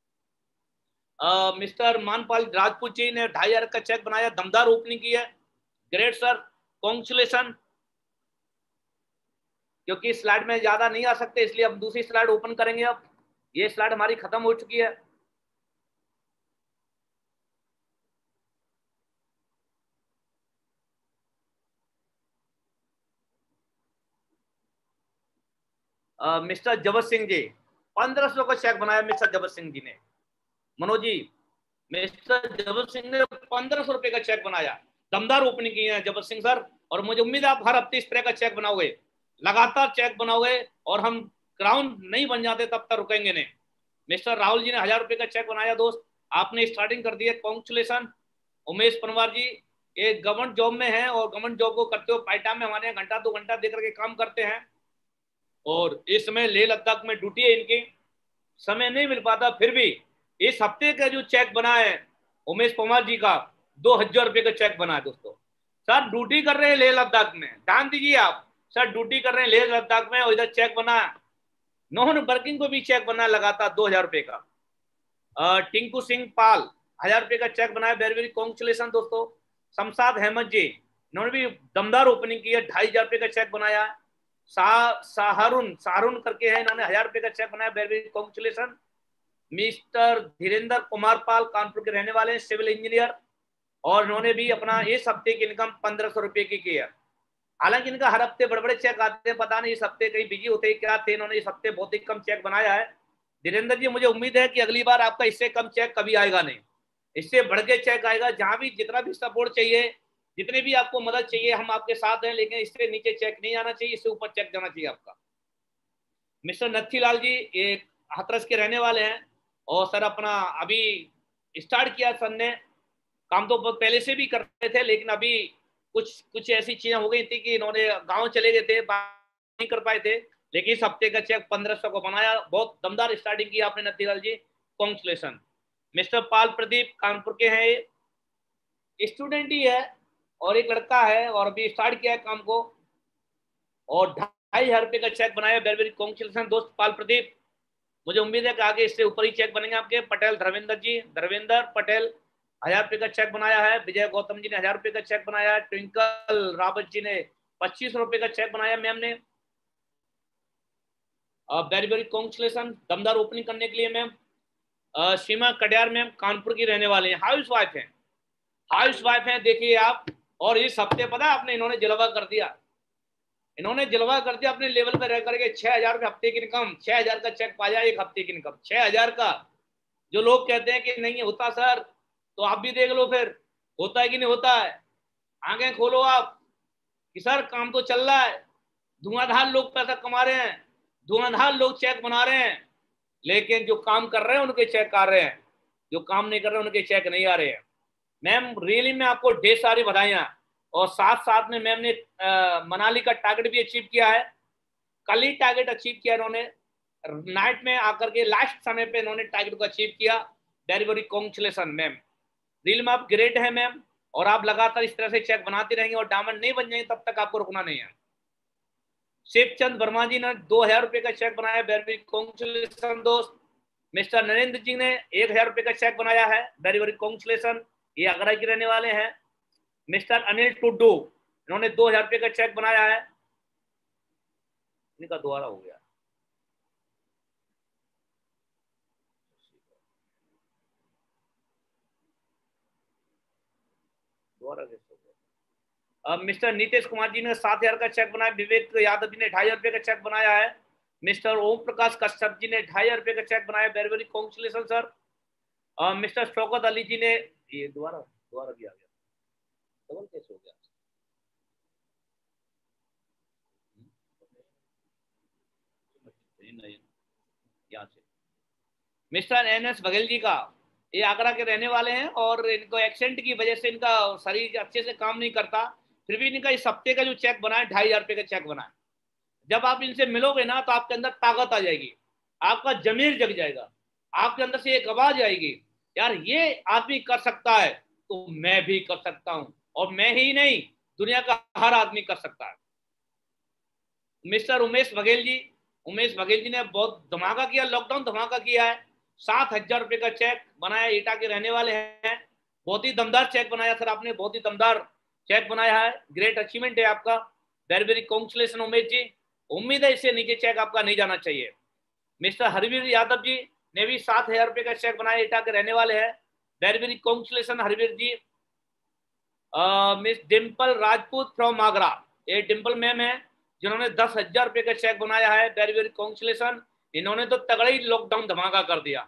मिस्टर मानपाल राजपूत जी ने ढाई हजार का चेक बनाया, दमदार ओपनिंग की है। Great sir, congratulation. क्योंकि स्लाइड में ज्यादा नहीं आ सकते, इसलिए हम दूसरी स्लाइड ओपन करेंगे। अब ये स्लाइड हमारी खत्म हो चुकी है। मिस्टर जबत सिंह जी, पंद्रह सौ का चेक बनाया मिस्टर जबत सिंह जी ने। मनोज जी, मिस्टर जबत सिंह ने पंद्रह सौ रुपए का चेक बनाया, दमदार ओपनिंग की है जबत सिंह सर। और मुझे उम्मीद है आप हर हफ्ते इस तरह का चेक बनाओगे, लगातार चेक बनाओगे, और हम ग्राउंड नहीं बन जाते तब तक रुकेंगे नहीं। मिस्टर राहुल जी ने हजार रुपए का चेक बनाया दोस्त, आपने स्टार्टिंग कर दी है, कॉन्ग्रेचुलेशन। उमेश पनवार जी एक गवर्नमेंट जॉब में है और गवर्नमेंट जॉब को करते हो, पाइटा में हमारे यहाँ घंटा दो घंटा देकर के काम करते हैं, और इस समय लेह लद्दाख में ड्यूटी है इनकी, समय नहीं मिल पाता। फिर भी इस हफ्ते का जो चेक बना है उमेश पवार जी का, दो हजार रुपए का चेक बना है दोस्तों। सर ड्यूटी कर रहे हैं लेह लद्दाख में, ध्यान दीजिए आप, सर ड्यूटी कर रहे हैं लेह लद्दाख में और इधर चेक बना, नॉन वर्किंग को भी चेक बना लगातार दो हजार रुपए का। टिंकू सिंह पाल हजार रुपए का चेक बनाया, वेरी वेरी कॉन्ग्रेचुलेशन दोस्तों। शमशाद अहमद जी, इन्होंने भी दमदार ओपनिंग की है, ढाई हजार रुपए का चेक बनाया। साहरुन साहरुन करके है, इन्होंने हजार रुपए का चेक बनाया, very very congratulation. Mister Dhirendra Kumar Pal Kanpur के रहने वाले हैं, सिविल इंजीनियर, और इन्होंने भी अपना इस हफ्ते की इनकम पंद्रह सौ रुपए की की है। हालांकि इनका हर हफ्ते बड़े बड़े चेक आते हैं, पता नहीं इस हफ्ते कहीं बिजी होते हैं क्या थे, इन्होंने इस हफ्ते बहुत ही कम चेक बनाया है। धीरेन्द्र जी, मुझे उम्मीद है कि अगली बार आपका इससे कम चेक कभी आएगा नहीं, इससे बढ़ के चेक आएगा। जहां भी जितना भी सपोर्ट चाहिए, जितने भी आपको मदद चाहिए, हम आपके साथ हैं, लेकिन इससे नीचे चेक नहीं आना चाहिए, इससे ऊपर चेक जाना चाहिए आपका। मिस्टर नथीलाल जी एक हाथरस के रहने वाले हैं, और सर अपना अभी स्टार्ट किया सर ने काम, तो पहले से भी कर रहे थे, लेकिन अभी कुछ कुछ ऐसी चीजें हो गई थी कि इन्होंने गांव चले गए थे, नहीं कर पाए थे, लेकिन इस हफ्ते का चेक पंद्रह सौ को बनाया, बहुत दमदार स्टार्टिंग की आपने नथीलाल जी, कॉन्ग्रेचुलेशन। मिस्टर पाल प्रदीप कानपुर के हैं, स्टूडेंट ही है और एक लड़का है, और अभी स्टार्ट किया है काम को, और ढाई हजार रुपए का चेक बनाया, वेरी वेरी कॉन्ग्रेचुलेशन दोस्त पाल प्रदीप। मुझे उम्मीद है कि आगे इससे ऊपर ही चेक बनेंगे आपके। पटेल धर्मेंद्र जी, धर्मेंद्र पटेल हजार रुपए का चेक बनाया है। विजय गौतम जी ने हजार रुपए का चेक बनाया है। ट्विंकल रावत जी ने पच्चीस रुपए का चेक बनाया मैम ने, वेरी वेरी कॉन्ग्रेचुलेशन, दमदार ओपनिंग करने के लिए मैम। सीमा कटियार मैम कानपुर की रहने वाले हैं, हाउस वाइफ है, हाउस वाइफ है देखिए आप। और इस हफ्ते पता है आपने, इन्होंने जलवा कर दिया, इन्होंने जलवा कर दिया अपने लेवल पर रह करके, छह हजार के हफ्ते की इनकम, छह हजार का चेक पाया एक हफ्ते की इनकम, छह हजार का। जो लोग कहते हैं कि नहीं होता सर, तो आप भी देख लो फिर होता है कि नहीं होता है, आंखें खोलो आप कि सर काम तो चल रहा है, धुआंधार लोग पैसा कमा रहे हैं, धुआंधार लोग चेक बना रहे हैं, लेकिन जो काम कर रहे हैं उनके चेक आ रहे हैं, जो काम नहीं कर रहे हैं उनके चेक नहीं आ रहे हैं। मैम रियली में आपको ढेर सारी बधाइयां, और साथ साथ में मैम ने मनाली का टारगेट भी अचीव किया है, कल ही टारगेट अचीव किया इन्होंने, नाइट में आकर के लास्ट समय पे इन्होंने टारगेट को अचीव किया, very very congratulation ma'am, real में आप ग्रेट है मैम। और आप लगातार इस तरह से चेक बनाते रहेंगे और डायमंड नहीं बन जाएंगे तब तक आपको रुकना नहीं है। शिवचंद वर्मा जी ने दो हजार रुपए का चेक बनाया, वेरी वेरी कॉन्ग्रेचुलेशन दोस्त। मिस्टर नरेंद्र जी ने एक हजार रुपए का चेक बनाया है, वेरी वेरी कॉन्ग्रेचुलेशन, ये आगरा के रहने वाले हैं। मिस्टर अनिल टुड्डू, इन्होंने दो हजार रुपए का चेक बनाया है, इनका दोबारा हो गया, दोबारा कैसे हो गया। मिस्टर नीतीश कुमार जी ने सात हजार का चेक बनाया, विवेक यादव जी ने ढाई हजार रुपए का चेक बनाया है, मिस्टर ओम प्रकाश कश्यप जी ने ढाई हजार रुपए का चेक बनाया, very very congratulation sir. Mister Shaukat Ali ji ने, ये दोबारा दोबारा भी आ गया, डबल कैसे हो गया, यहाँ से mister N S Baghel ji का, ये आगरा के रहने वाले हैं, और इनको एक्सीडेंट की वजह से इनका शरीर अच्छे से काम नहीं करता, फिर भी इनका इस हफ्ते का जो चेक बना है ढाई हजार रुपए का चेक बना है। जब आप इनसे मिलोगे ना तो आपके अंदर ताकत आ जाएगी, आपका जमीर जग जाएगा, आपके अंदर से एक आवाज आएगी, यार ये आदमी कर सकता है तो मैं भी कर सकता हूं, और मैं ही नहीं दुनिया का हर आदमी कर सकता है। मिस्टर उमेश बघेल जी उमेश बघेल जी ने बहुत धमाका किया, लॉकडाउन धमाका किया है। सात हजार रुपए का चेक बनाया, एटा के रहने वाले हैं। बहुत ही दमदार चेक बनाया सर आपने, बहुत ही दमदार चेक बनाया है, ग्रेट अचीवमेंट है आपका, very very congratulation Umesh ji. उम्मीद है इससे नीचे चेक आपका नहीं जाना चाहिए। मिस्टर हरवीर यादव जी ने भी सात हजार रुपए का चेक बनाया, एटा के रहने वाले हैं, very very congratulation Harveer ji. Miss Dimple Rajput from Agra, ये डिम्पल मैम है जिन्होंने दस हजार रुपए का चेक बनाया है, वेरी वेरी कॉन्ग्रेचुलेशन। इन्होंने तो तगड़ा ही लॉकडाउन धमाका कर दिया,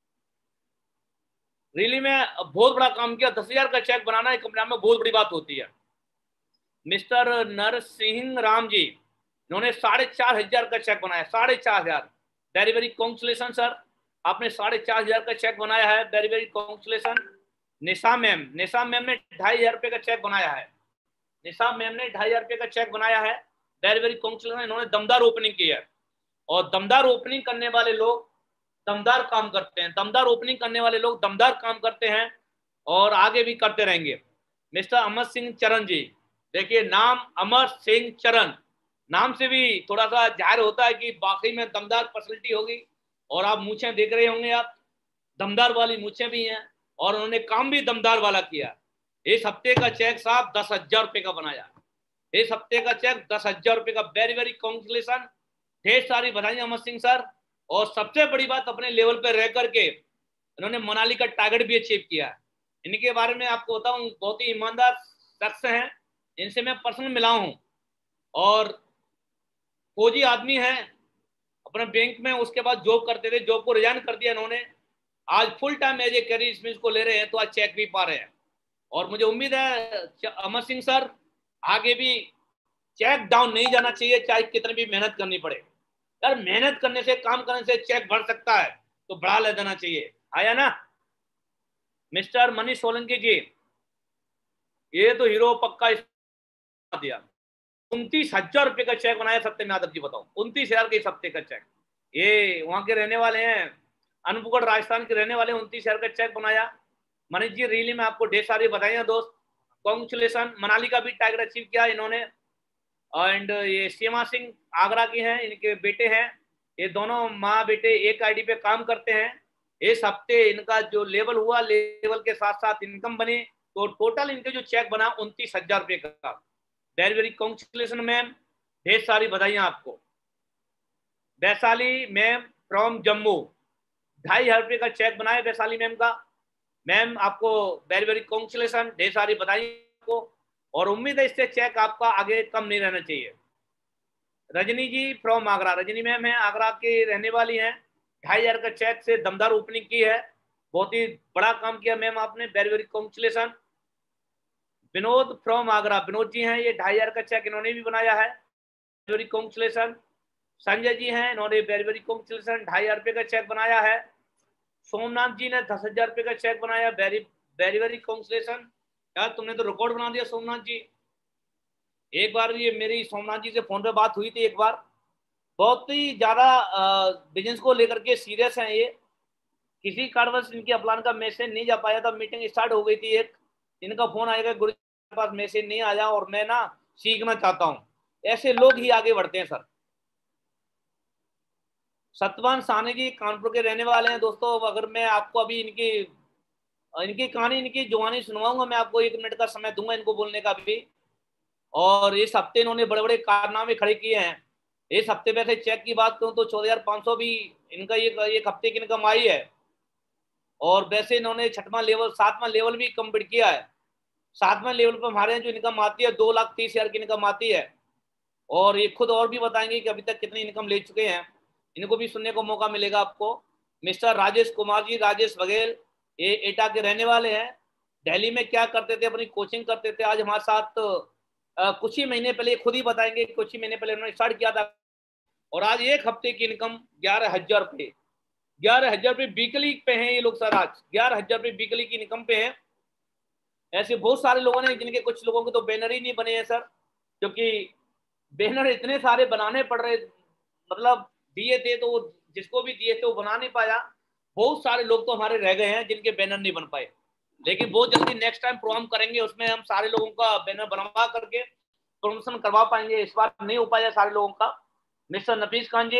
रियली में बहुत बड़ा काम किया। दस हजार का चेक बनाना एक कंपनी में बहुत बड़ी बात होती है। मिस्टर नरसिंह राम जी, इन्होंने साढ़े चार हजार का चेक बनाया, साढ़े चार हजार, वेरी वेरी कॉन्ग्रेचुलेशन सर, आपने साढ़े चार हजार का चेक बनाया है, very very congratulation. Nisha ma'am, Nisha ma'am ने ढाई हजार रुपए का चेक बनाया है, निशा मैम ने ढाई हजार रुपए का चेक बनाया है, वेरी वेरी कॉन्ग्रेचुलेशन। इन्होंने दमदार ओपनिंग की है, और दमदार ओपनिंग करने वाले लोग दमदार काम करते हैं, दमदार ओपनिंग करने वाले लोग दमदार काम करते हैं और आगे भी करते रहेंगे। मिस्टर अमर सिंह चरण जी, देखिए नाम अमर सिंह चरण, नाम से भी थोड़ा सा जाहिर होता है कि वाकई में दमदार पर्सनैलिटी होगी। और आप मूछें देख रहे होंगे, आप दमदार वाली मूछें भी हैं, और उन्होंने काम भी दमदार वाला किया। इस हफ्ते का चेक साहब दस हजार रुपए का बनाया, इस हफ्ते का चेक दस हजार रुपए का, वेरी वेरी कॉन्ग्रेचुलेशन, ढेर सारी बधाई अमर सिंह सर। और सबसे बड़ी बात, अपने लेवल पर रह करके इन्होंने मनाली का टारगेट भी अचीव किया है। इनके बारे में आपको बताऊं, बहुत ही ईमानदार शख्स हैं, इनसे मैं पर्सनल मिला हूं, और फौजी आदमी हैं, अपने बैंक में उसके बाद जॉब करते थे, जॉब को रिजाइन कर दिया इन्होंने, आज full time as a career इसमें को ले रहे हैं, तो आज चेक भी पा रहे हैं। और मुझे उम्मीद है अमर सिंह सर आगे भी चेक डाउन नहीं जाना चाहिए, चाहे कितनी भी मेहनत करनी पड़े। यार मेहनत करने से, काम करने से चेक बढ़ सकता है, तो बढ़ा ले देना चाहिए, आया ना। मिस्टर मनीष सोलंकी जी, ये तो हीरो पक्का दिया, उनतीस हजार रुपए का चेक बनाया सत्यम यादव जी, बताओ उनतीस हजार के हफ्ते का चेक, ये वहां के रहने वाले हैं, अनूपगढ़ राजस्थान के रहने वाले, उनतीस हजार का चेक बनाया। मनीष जी रियली में आपको ढेर सारी बधाइयां दोस्त, कॉन्ग्रेचुलेशन। मनाली का भी टारगेट अचीव किया इन्होंने। एंड ये सीमा सिंह आगरा की हैं, इनके बेटे हैं, ये दोनों माँ बेटे एक आईडी पे काम करते हैं। इस हफ्ते इनका जो लेवल हुआ, लेवल के साथ साथ इनकम बनी, तो टोटल इनके जो चेक बना उनतीस हजार रुपए का, वेरी वेरी कॉन्ग्रेचुलेशन मैम, ढेर सारी बधाइयां आपको। वैशाली मैम फ्रॉम जम्मू, ढाई हजार रुपये का चेक बनाए वैशाली मैम का, मैम आपको वेरी वेरी कॉन्ग्रेचुलेशन, ढेर सारी बधाई आपको, और उम्मीद है इससे चेक आपका आगे कम नहीं रहना चाहिए। रजनी जी फ्रॉम आगरा, रजनी मैम है, आगरा की रहने वाली हैं, ढाई हजार का चेक से दमदार ओपनिंग की है, बहुत ही बड़ा काम किया मैम आपने, very very congratulation. Vinod from Agra, Vinod ji हैं, ये ढाई हजार का चेक इन्होंने भी बनाया है, वेरी कॉन्ग्रेचुलेशन। संजय जी हैं, इन्होंने वेरी वेरी कॉन्ग्रेचुलेशन, ढाई हजार रुपये का चेक बनाया है। सोमनाथ जी ने दस हजार रुपये का चेक बनाया, वेरी वेरी वेरी कॉन्ग्रेचुलेशन। यार तुमने तो रिकॉर्ड बना दिया सोमनाथ जी। एक बार ये मेरी सोमनाथ जी से फोन पे बात हुई थी एक बार, बहुत ही ज्यादा बिजनेस को लेकर के सीरियस हैं ये, किसी कारणवश इनके अपलान का मैसेज नहीं जा पाया था, मीटिंग स्टार्ट हो गई थी एक, इनका फोन आएगा गुरु के पास मैसेज नहीं आया और मैं ना सीखना चाहता हूँ, ऐसे लोग ही आगे बढ़ते हैं सर। सतवान सानी जी कानपुर के रहने वाले हैं दोस्तों, अगर मैं आपको अभी इनकी इनकी कहानी, इनकी जुबानी सुनवाऊंगा, मैं आपको एक मिनट का समय दूंगा इनको बोलने का भी। और इस हफ्ते इन्होंने बड़े बड़े कारनामे खड़े किए हैं। इस हफ्ते वैसे चेक की बात करूं तो चौदह हजार पाँच सौ भी इनका एक एक हफ्ते की इनकम आई है, और वैसे इन्होंने छठवां लेवल, सातवां लेवल भी कंप्लीट किया है। सातवें लेवल पर हमारे जो इनकम आती है दो लाख तीस हजार की इनकम आती है, और ये खुद और भी बताएंगे कि अभी तक कितनी इनकम ले चुके हैं, इनको भी सुनने को मौका मिलेगा आपको। मिस्टर राजेश कुमार जी, राजेश बघेल, ये एटा के रहने वाले हैं, दिल्ली में क्या करते थे, अपनी कोचिंग करते थे, आज हमारे साथ तो कुछ ही महीने पहले खुद ही बताएंगे, कुछ ही महीने पहले उन्होंने स्टार्ट किया था, और आज एक हफ्ते की इनकम ग्यारह हजार रुपये, ग्यारह हजार रुपये वीकली पे हैं ये लोग सर, आज ग्यारह हजार रुपये वीकली की इनकम पे हैं। ऐसे बहुत सारे लोगों ने, जिनके कुछ लोगों के तो बैनर ही नहीं बने हैं सर, क्योंकि बैनर इतने सारे बनाने पड़ रहे, मतलब दिए थे तो जिसको भी दिए थे वो बना नहीं पाया, बहुत सारे लोग तो हमारे रह गए हैं जिनके बैनर नहीं बन पाए, लेकिन बहुत जल्दी नेक्स्ट टाइम प्रोग्राम करेंगे, उसमें हम सारे लोगों का बैनर बनवा करके प्रमोशन करवा पाएंगे, इस बार नहीं हो पाया सारे लोगों का। मिस्टर नफीस खान जी,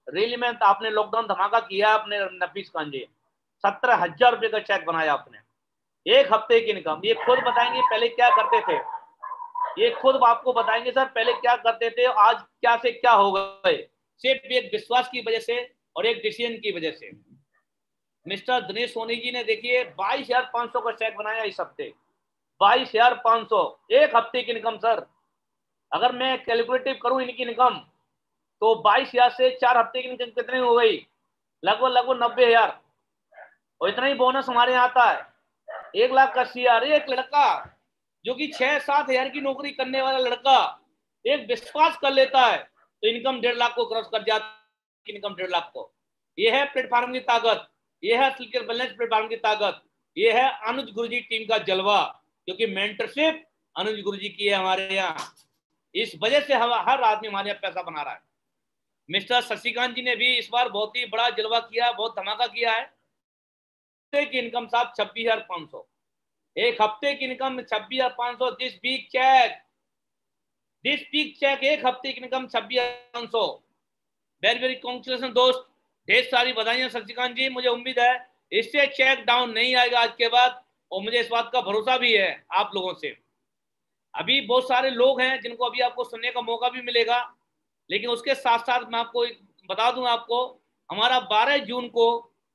रियली में आपने लॉकडाउन धमाका किया आपने नफीस खान जी। सत्रह हजार रुपये का चेक बनाया आपने, एक हफ्ते की इनकम। ये खुद बताएंगे पहले क्या करते थे, ये खुद आपको बताएंगे सर पहले क्या करते थे, आज क्या से क्या हो गए, सिर्फ एक विश्वास की वजह से और एक डिसीजन की वजह से। मिस्टर दिनेश सोनी जी ने देखिए बाईस हजार पांच सौ का चेक बनाया इस हफ्ते, बाईस हजार पांच सौ, एक हफ्ते की इनकम सर। अगर मैं कैलकुलेटिव करूं इनकी इनकम तो बाईस हजार से चार हफ्ते की इनकम कितनी हो गई, लगभग लगभग नब्बे हजार। और इतना ही बोनस हमारे यहाँ आता है, एक लाख अस्सी हजार। एक लड़का जो कि छह सात हजार की नौकरी करने वाला लड़का एक विश्वास कर लेता है तो इनकम डेढ़ लाख को क्रॉस कर जाती, इनकम डेढ़ लाख को। यह है प्लेटफॉर्म की ताकत, यह है सिल्कर बैलेंस प्लेटफॉर्म की ताकत, यह है अनुज गुरुजी टीम का जलवा, क्योंकि मेंटरशिप अनुज गुरुजी की है हमारे यहाँ। इस वजह से हम हर आदमी हमारे यहाँ पैसा बना रहा है। मिस्टर शशिकांत जी ने भी इस बार बहुत ही बड़ा जलवा किया, बहुत धमाका किया है। हफ्ते की इनकम साहब छब्बीस हजार पांच सौ, एक हफ्ते की इनकम छब्बीस हजार पांच सौ। This week cheque, this week cheque, एक हफ्ते की इनकम छब्बीस हजार पांच सौ। वेरी वेरी कॉन्ग्रेचुलेशन दोस्त, ढेर सारी बधाइयां शशिकांत जी। मुझे उम्मीद है इससे चेक डाउन नहीं आएगा आज के बाद, और मुझे इस बात का भरोसा भी है आप लोगों से। अभी बहुत सारे लोग हैं जिनको अभी आपको सुनने का मौका भी मिलेगा, लेकिन उसके साथ साथ मैं आपको बता दूं, आपको हमारा बारह जून को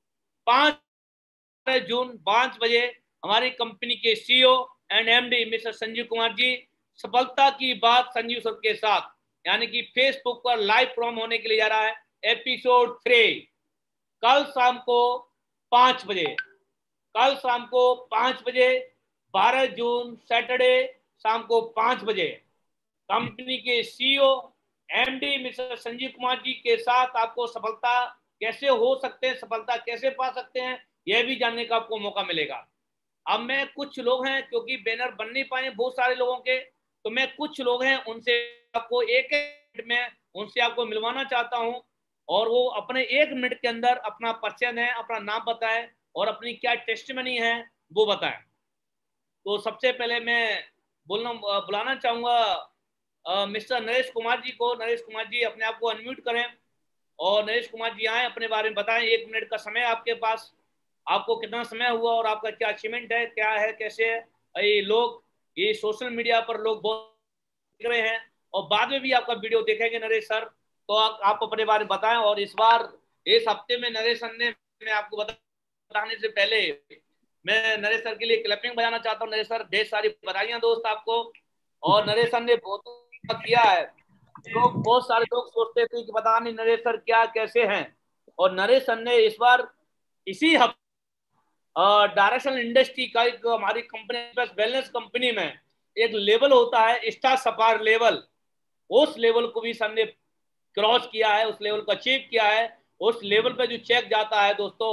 पांच जून पांच बजे हमारी कंपनी के CEO and MD mister Sanjeev Kumar ji सफलता की बात संजीव सर के साथ, यानी कि फेसबुक पर लाइव प्रोग्राम होने के लिए जा रहा है, एपिसोड थ्री, कल शाम को पांच बजे, कल शाम को पांच बजे, बारह जून सैटरडे शाम को पांच बजे कंपनी के CEO MD mister Sanjeev Kumar ji के साथ आपको सफलता कैसे हो सकते हैं, सफलता कैसे पा सकते हैं, यह भी जानने का आपको मौका मिलेगा। अब मैं कुछ लोग हैं क्योंकि बैनर बन नहीं पाए बहुत सारे लोगों के, तो मैं कुछ लोग हैं उनसे आपको एक मिनट में उनसे आपको मिलवाना चाहता हूं, और वो अपने एक मिनट के अंदर अपना परिचय दें, अपना नाम बताएं और अपनी क्या टेस्टिमनी है वो बताएं। तो सबसे पहले मैं बोलना बुलाना चाहूंगा मिस्टर नरेश कुमार जी को। नरेश कुमार जी अपने आप को अनम्यूट करें और नरेश कुमार जी आए, अपने बारे में बताएं। एक मिनट का समय आपके पास, आपको कितना समय हुआ और आपका क्या अचीवमेंट है, क्या है, कैसे है। ये लोग, ये सोशल मीडिया पर लोग बहुत देख रहे हैं और बाद में भी आपका वीडियो देखेंगे नरेश सर, तो आप, आप अपने बारे में बताएं। और इस बार इस हफ्ते में नरेश सर ने, मैं आपको बताने से पहले मैं नरेश सर के लिए क्लैपिंग बजाना चाहता हूँ। नरेश सर ढेर सारी बधाइयां दोस्त आपको। और नरेश सर ने बहुत किया है, लोग बहुत सारे लोग सोचते थे कि पता नहीं नरेश सर क्या कैसे हैं, और नरेश सर ने इस बार इसी हफ्ते डायरेक्शन इंडस्ट्री का एक हमारी कंपनी वेलनेस कंपनी में एक लेवल होता है स्टार सपार लेवल, उस लेवल को भी सर ने क्रॉस किया है, उस लेवल को अचीव किया है। उस लेवल पे जो चेक जाता है दोस्तों,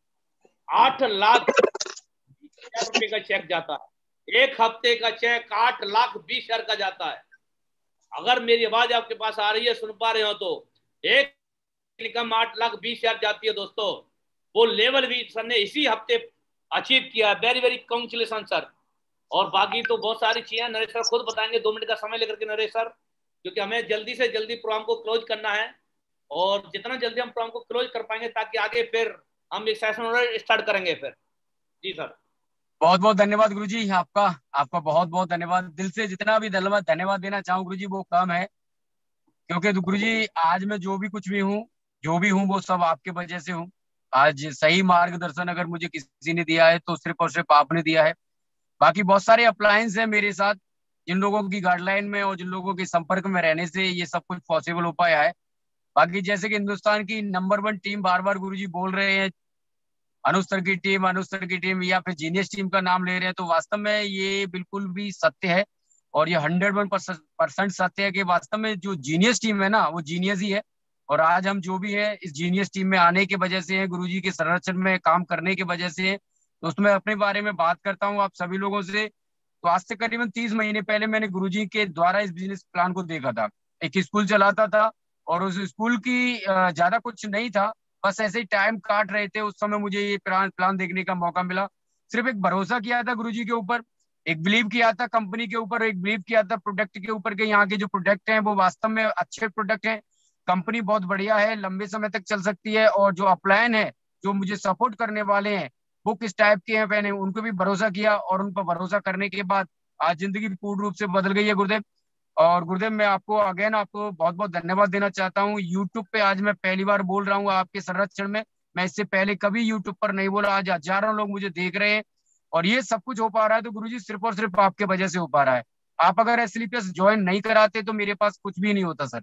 आठ लाख रुपए का चेक जाता है, एक हफ्ते का चेक आठ लाख बीस हजार का जाता है। अगर मेरी आवाज आपके पास आ रही है, सुन पा रहे हो, तो एक इनकम आठ लाख बीस हजार जाती है दोस्तों। वो लेवल भी सर ने इसी हफ्ते अचीव किया। Very very congratulation sir. और बाकी तो बहुत सारी चीजें नरेश सर खुद बताएंगे, दो मिनट का समय लेकर के नरेश सर, क्योंकि हमें जल्दी से जल्दी प्रोग्राम को क्लोज करना है, और जितना जल्दी हम प्रोग्राम को क्लोज कर पाएंगे ताकि आगे फिर हम एक सेशन स्टार्ट करेंगे फिर। जी सर। बहुत बहुत धन्यवाद गुरुजी, आपका आपका बहुत बहुत धन्यवाद। दिल से जितना भी धन्यवाद धन्यवाद देना चाहूँ गुरुजी वो कम है, क्योंकि गुरुजी आज मैं जो भी कुछ भी हूँ, जो भी हूँ वो सब आपके वजह से हूँ। आज सही मार्गदर्शन अगर मुझे किसी ने दिया है तो सिर्फ और सिर्फ आपने दिया है। बाकी बहुत सारे अप्लायंस हैं मेरे साथ, जिन लोगों की गाइडलाइन में और जिन लोगों के संपर्क में रहने से ये सब कुछ पॉसिबल हो पाया है। बाकी जैसे कि हिंदुस्तान की नंबर वन टीम बार बार गुरुजी बोल रहे हैं, अनुज सर की टीम, अनुज सर की टीम, या फिर जीनियस टीम का नाम ले रहे हैं, तो वास्तव में ये बिल्कुल भी सत्य है। और ये हंड्रेड वन परसेंट सत्य है कि वास्तव में जो जीनियस टीम है ना वो जीनियस ही है। और आज हम जो भी है इस जीनियस टीम में आने की वजह से है, गुरुजी के संरक्षण में काम करने की वजह से है। तो उसमें अपने बारे में बात करता हूँ आप सभी लोगों से। तो आज से करीबन तीस महीने पहले मैंने गुरुजी के द्वारा इस बिजनेस प्लान को देखा था। एक स्कूल चलाता था और उस स्कूल की अ, ज्यादा कुछ नहीं था, बस ऐसे ही टाइम काट रहे थे। उस समय मुझे ये प्लान प्लान देखने का मौका मिला। सिर्फ एक भरोसा किया था गुरुजी के ऊपर, एक बिलीव किया था कंपनी के ऊपर, एक बिलीव किया था प्रोडक्ट के ऊपर के यहाँ के जो प्रोडक्ट हैं वो वास्तव में अच्छे प्रोडक्ट हैं। कंपनी बहुत बढ़िया है, लंबे समय तक चल सकती है। और जो अपलाइन है, जो मुझे सपोर्ट करने वाले हैं, वो किस टाइप के हैं, मैंने उनको भी भरोसा किया और उन पर भरोसा करने के बाद आज जिंदगी पूर्ण रूप से बदल गई है गुरुदेव। और गुरुदेव मैं आपको अगेन आपको बहुत बहुत धन्यवाद देना चाहता हूँ। यूट्यूब पे आज मैं पहली बार बोल रहा हूँ आपके संरक्षण में। मैं इससे पहले कभी यूट्यूब पर नहीं बोला, आज हजारों लोग मुझे देख रहे हैं। और ये सब कुछ हो पा रहा है तो गुरुजी सिर्फ और सिर्फ आपके वजह से हो पा रहा है। आप अगर एसलीपीएस ज्वाइन नहीं कराते तो मेरे पास कुछ भी नहीं होता सर।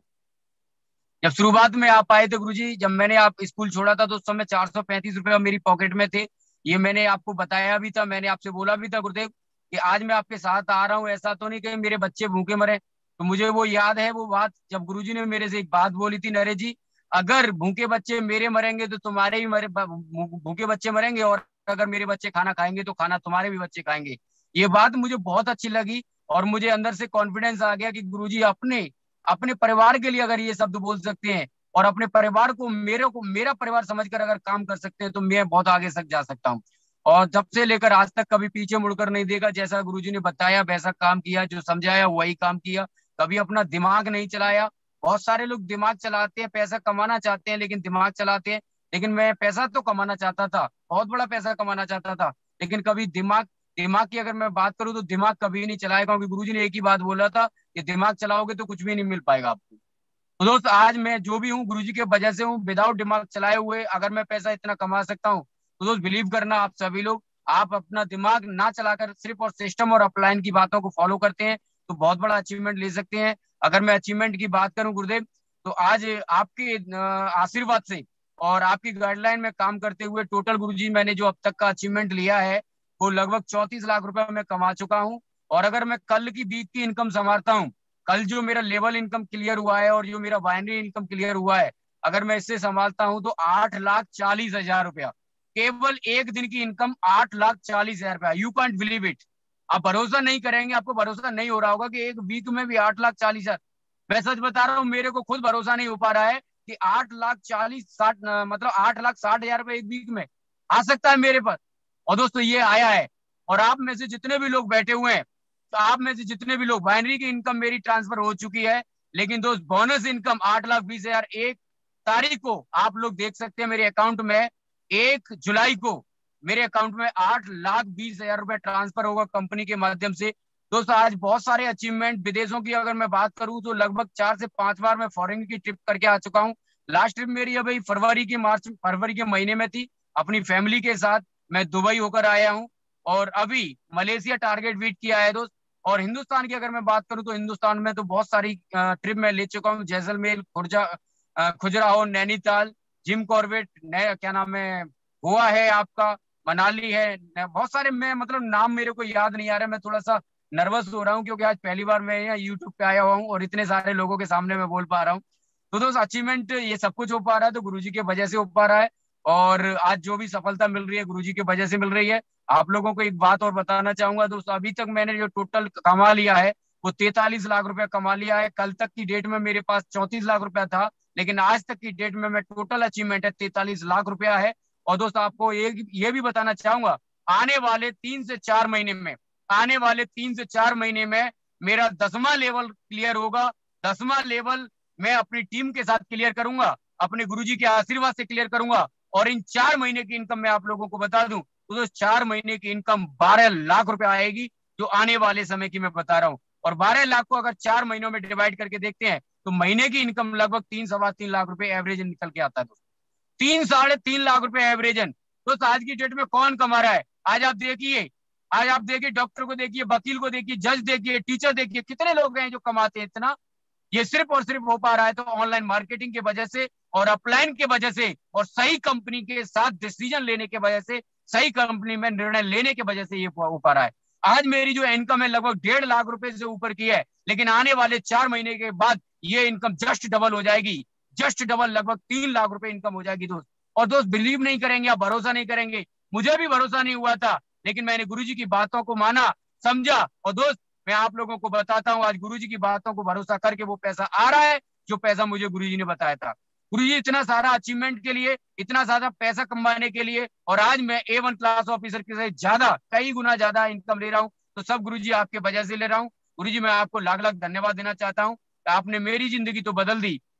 जब शुरुआत में आप आए थे गुरुजी, जब मैंने आप स्कूल छोड़ा था तो उस समय चार सौ पैंतीस रुपये मेरी पॉकेट में थे। ये मैंने आपको बताया भी था, मैंने आपसे बोला भी था गुरुदेव कि आज मैं आपके साथ आ रहा हूँ, ऐसा तो नहीं कि मेरे बच्चे भूखे मरे। तो मुझे वो याद है वो बात, जब गुरुजी ने मेरे से एक बात बोली थी, नरेश जी अगर भूखे बच्चे मेरे मरेंगे तो तुम्हारे भी मरे, भूखे बच्चे मरेंगे, और अगर मेरे बच्चे खाना खाएंगे तो खाना तुम्हारे भी बच्चे खाएंगे। ये बात मुझे बहुत अच्छी लगी और मुझे अंदर से कॉन्फिडेंस आ गया कि गुरुजी अपने अपने परिवार के लिए अगर ये शब्द बोल सकते हैं और अपने परिवार को मेरे को मेरा परिवार समझकर अगर काम कर सकते हैं तो मैं बहुत आगे तक जा सकता हूँ। और जब से लेकर आज तक कभी पीछे मुड़कर नहीं देखा, जैसा गुरुजी ने बताया वैसा काम किया, जो समझाया वही काम किया, कभी अपना दिमाग नहीं चलाया। बहुत सारे लोग दिमाग चलाते हैं, पैसा कमाना चाहते हैं लेकिन दिमाग चलाते हैं, लेकिन मैं पैसा तो कमाना चाहता था, बहुत बड़ा पैसा कमाना चाहता था, लेकिन कभी दिमाग दिमाग की अगर मैं बात करूं तो दिमाग कभी नहीं चलाएगा, क्योंकि गुरुजी ने एक ही बात बोला था कि दिमाग चलाओगे तो कुछ भी नहीं मिल पाएगा आपको। तो दोस्त आज मैं जो भी हूँ गुरुजी के वजह से हूँ, विदाउट दिमाग चलाए हुए अगर मैं पैसा इतना कमा सकता हूँ तो दोस्त बिलीव करना आप सभी लोग, आप अपना दिमाग ना चलाकर सिर्फ और सिस्टम और अपलाइन की बातों को फॉलो करते हैं तो बहुत बड़ा अचीवमेंट ले सकते हैं। अगर मैं अचीवमेंट की बात करूं गुरुदेव, तो आज आपके आशीर्वाद से और आपकी गाइडलाइन में काम करते हुए टोटल गुरुजी मैंने जो अब तक का अचीवमेंट लिया है वो लगभग चौंतीस लाख रुपए मैं कमा चुका हूँ। और अगर मैं कल की बीत की इनकम संभालता हूँ, कल जो मेरा लेवल इनकम क्लियर हुआ है और जो मेरा बाइनरी इनकम क्लियर हुआ है, अगर मैं इससे संभालता हूं तो आठ लाख चालीस हजार रुपया, केवल एक दिन की इनकम आठ लाख चालीस हजार रुपया। You can't believe it. आप भरोसा नहीं करेंगे, आपको भरोसा नहीं हो रहा होगा कि एक वीक में भी आठ लाख चालीस हजार। मैं सच बता रहा हूँ, मेरे को खुद भरोसा नहीं हो पा रहा है कि आठ लाख चालीस साठ मतलब आठ लाख साठ हजार रुपये एक वीक में आ सकता है मेरे पास। और दोस्तों ये आया है। और आप में से जितने भी लोग बैठे हुए हैं, तो आप में से जितने भी लोग, बाइनरी की इनकम मेरी ट्रांसफर हो चुकी है, लेकिन दोस्त बोनस इनकम आठ लाख बीस हजार एक तारीख को आप लोग देख सकते हैं मेरे अकाउंट में। एक जुलाई को मेरे अकाउंट में आठ लाख बीस हजार रुपए ट्रांसफर होगा कंपनी के माध्यम से। दोस्तों आज बहुत सारे अचीवमेंट, विदेशों की अगर मैं बात करूं तो लगभग चार से पांच बार मैं फॉरेन की ट्रिप करके आ चुका हूं। लास्ट ट्रिप मेरी अभी फरवरी की मार्च फरवरी के महीने में थी, अपनी फैमिली के साथ मैं दुबई होकर आया हूं। और अभी मलेशिया टारगेट बीट किया है दोस्त। और हिंदुस्तान की अगर मैं बात करूं तो हिंदुस्तान में तो बहुत सारी ट्रिप मैं ले चुका हूँ, जैसलमेर, खुर्जा खुजराहो, नैनीताल, जिम कॉर्बेट, नया क्या नाम है, गोवा है आपका, मनाली है, बहुत सारे, मैं मतलब नाम मेरे को याद नहीं आ रहा, मैं थोड़ा सा नर्वस हो रहा हूँ क्योंकि आज पहली बार मैं यहाँ यूट्यूब पे आया हुआ हूँ और इतने सारे लोगों के सामने मैं बोल पा रहा हूँ। तो दोस्त अचीवमेंट ये सब कुछ हो पा रहा है तो गुरुजी की वजह से हो पा रहा है। और आज जो भी सफलता मिल रही है गुरुजी की वजह से मिल रही है। आप लोगों को एक बात और बताना चाहूंगा दोस्तों, अभी तक मैंने जो टोटल कमा लिया है वो तैतालीस लाख रुपया कमा लिया है। कल तक की डेट में मेरे पास चौंतीस लाख रुपया था, लेकिन आज तक की डेट में मैं टोटल अचीवमेंट है तैतालीस लाख रुपया है। और दोस्तों आपको एक ये भी बताना चाहूंगा, आने वाले तीन से चार महीने में आने वाले तीन से चार महीने में मेरा दसवां लेवल क्लियर होगा। दसवां लेवल मैं अपनी टीम के साथ क्लियर करूंगा, अपने गुरुजी के आशीर्वाद से क्लियर करूंगा। और इन चार महीने की इनकम मैं आप लोगों को बता दूं तो, तो चार महीने की इनकम बारह लाख रुपए आएगी, जो आने वाले समय की मैं बता रहा हूं। और बारह लाख को अगर चार महीनों में डिवाइड करके देखते हैं तो महीने की इनकम लगभग तीन सवा तीन लाख रुपए एवरेज निकल के आता है दोस्तों। तीन साढ़े तीन लाख रुपए एवरेजन। तो आज की डेट में कौन कमा रहा है? आज आप देखिए, आज आप देखिए डॉक्टर को देखिए, वकील को देखिए, जज देखिए, टीचर देखिए, कितने लोग हैं जो कमाते हैं इतना। ये सिर्फ और सिर्फ हो पा रहा है तो ऑनलाइन मार्केटिंग की वजह से और अपलाइन की वजह से और सही कंपनी के साथ डिसीजन लेने की वजह से, सही कंपनी में निर्णय लेने की वजह से ये हो पा रहा है। आज मेरी जो इनकम है लगभग डेढ़ लाख रुपए से ऊपर की है, लेकिन आने वाले चार महीने के बाद ये इनकम जस्ट डबल हो जाएगी, जस्ट डबल, लगभग तीन लाख रुपए इनकम हो जाएगी दोस्त। और दोस्त बिलीव नहीं करेंगे, आप भरोसा नहीं करेंगे, मुझे भी भरोसा नहीं हुआ था, लेकिन मैंने गुरुजी की बातों को माना, समझा। और दोस्त मैं आप लोगों को बताता हूँ, आज गुरुजी की बातों को भरोसा करके वो पैसा आ रहा है जो पैसा मुझे गुरुजी ने बताया था। गुरुजी इतना सारा अचीवमेंट के लिए, इतना ज्यादा पैसा कमाने के लिए, और आज मैं ए वन क्लास ऑफिसर के ज्यादा, कई गुना ज्यादा इनकम ले रहा हूँ, तो सब गुरुजी आपके वजह से ले रहा हूँ। गुरुजी मैं आपको लाख लाख धन्यवाद देना चाहता हूँ। आपने मेरी जिंदगी तो बदल दी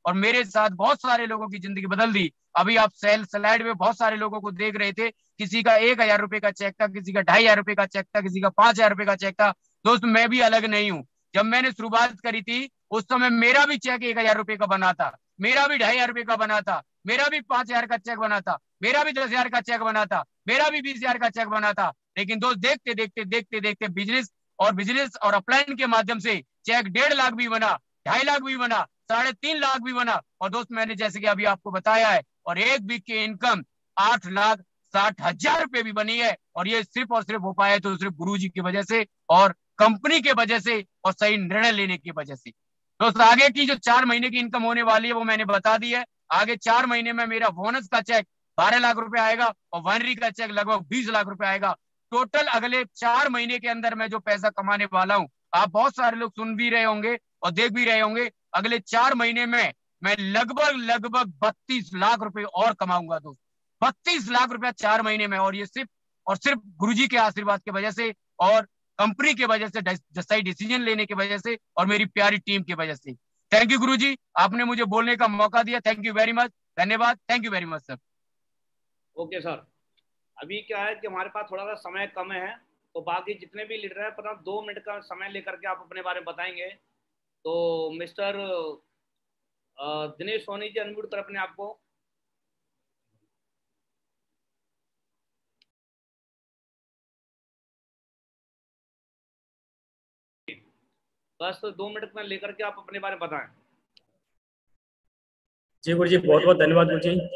और मेरे साथ बहुत सारे लोगों की जिंदगी बदल दी। अभी आप सेल स्लाइड में बहुत सारे लोगों को देख रहे थे, किसी का एक हजार रुपए का चेक था, किसी का ढाई हजार रुपए का चेक था, किसी का पांच हजार रुपए का चेक था। दोस्त मैं भी अलग नहीं हूँ। जब मैंने शुरुआत करी थी उस समय मेरा भी चेक एक हजार रुपए का बना था, मेरा भी ढाई हजार रुपए का बना था, मेरा भी पांच हजार का चेक बना था, मेरा भी दस हजार का चेक बना था, मेरा भी बीस हजार का चेक बना था। लेकिन दोस्त देखते देखते देखते देखते बिजनेस और बिजनेस और अपलाइन के माध्यम से चेक डेढ़ लाख भी बना, ढाई लाख भी बना, साढ़े तीन लाख भी बना। और दोस्त मैंने जैसे कि अभी आपको बताया है, और एक वीक की इनकम आठ लाख साठ हजार रुपए भी बनी है। और ये सिर्फ और सिर्फ हो पाया तो सिर्फ गुरु जी की वजह से और कंपनी के वजह से और सही निर्णय लेने की वजह से। दोस्त आगे की जो चार महीने की इनकम होने वाली है वो मैंने बता दी है। आगे चार महीने में मेरा बोनस का चेक बारह लाख रुपए आएगा और वाइनरी का चेक लगभग बीस लाख रुपए आएगा। टोटल अगले चार महीने के अंदर मैं जो पैसा कमाने वाला हूँ, आप बहुत सारे लोग सुन भी रहे होंगे और देख भी रहे होंगे, अगले चार महीने में मैं लगभग लगभग बत्तीस लाख रुपए और कमाऊंगा दोस्त। बत्तीस लाख रुपया चार महीने में, और ये सिर्फ और सिर्फ गुरुजी के आशीर्वाद की वजह से और कंपनी की वजह से, सही डिसीजन लेने की वजह से और मेरी प्यारी टीम की वजह से। थैंक यू गुरुजी, आपने मुझे बोलने का मौका दिया। थैंक यू वेरी मच, धन्यवाद, thank you very much sir. Okay sir, अभी क्या है कि हमारे पास थोड़ा सा समय कम है, तो बाकी जितने भी लीडर हैं पर दो मिनट का समय लेकर के आप अपने बारे में बताएंगे। तो मिस्टर दिनेश सोनी जी, अनम्यूट कर अपने आप को। बस दो मिनट में लेकर के आप अपने बारे में बताएं। जी गुरु जी, बहुत बहुत धन्यवाद गुरु जी।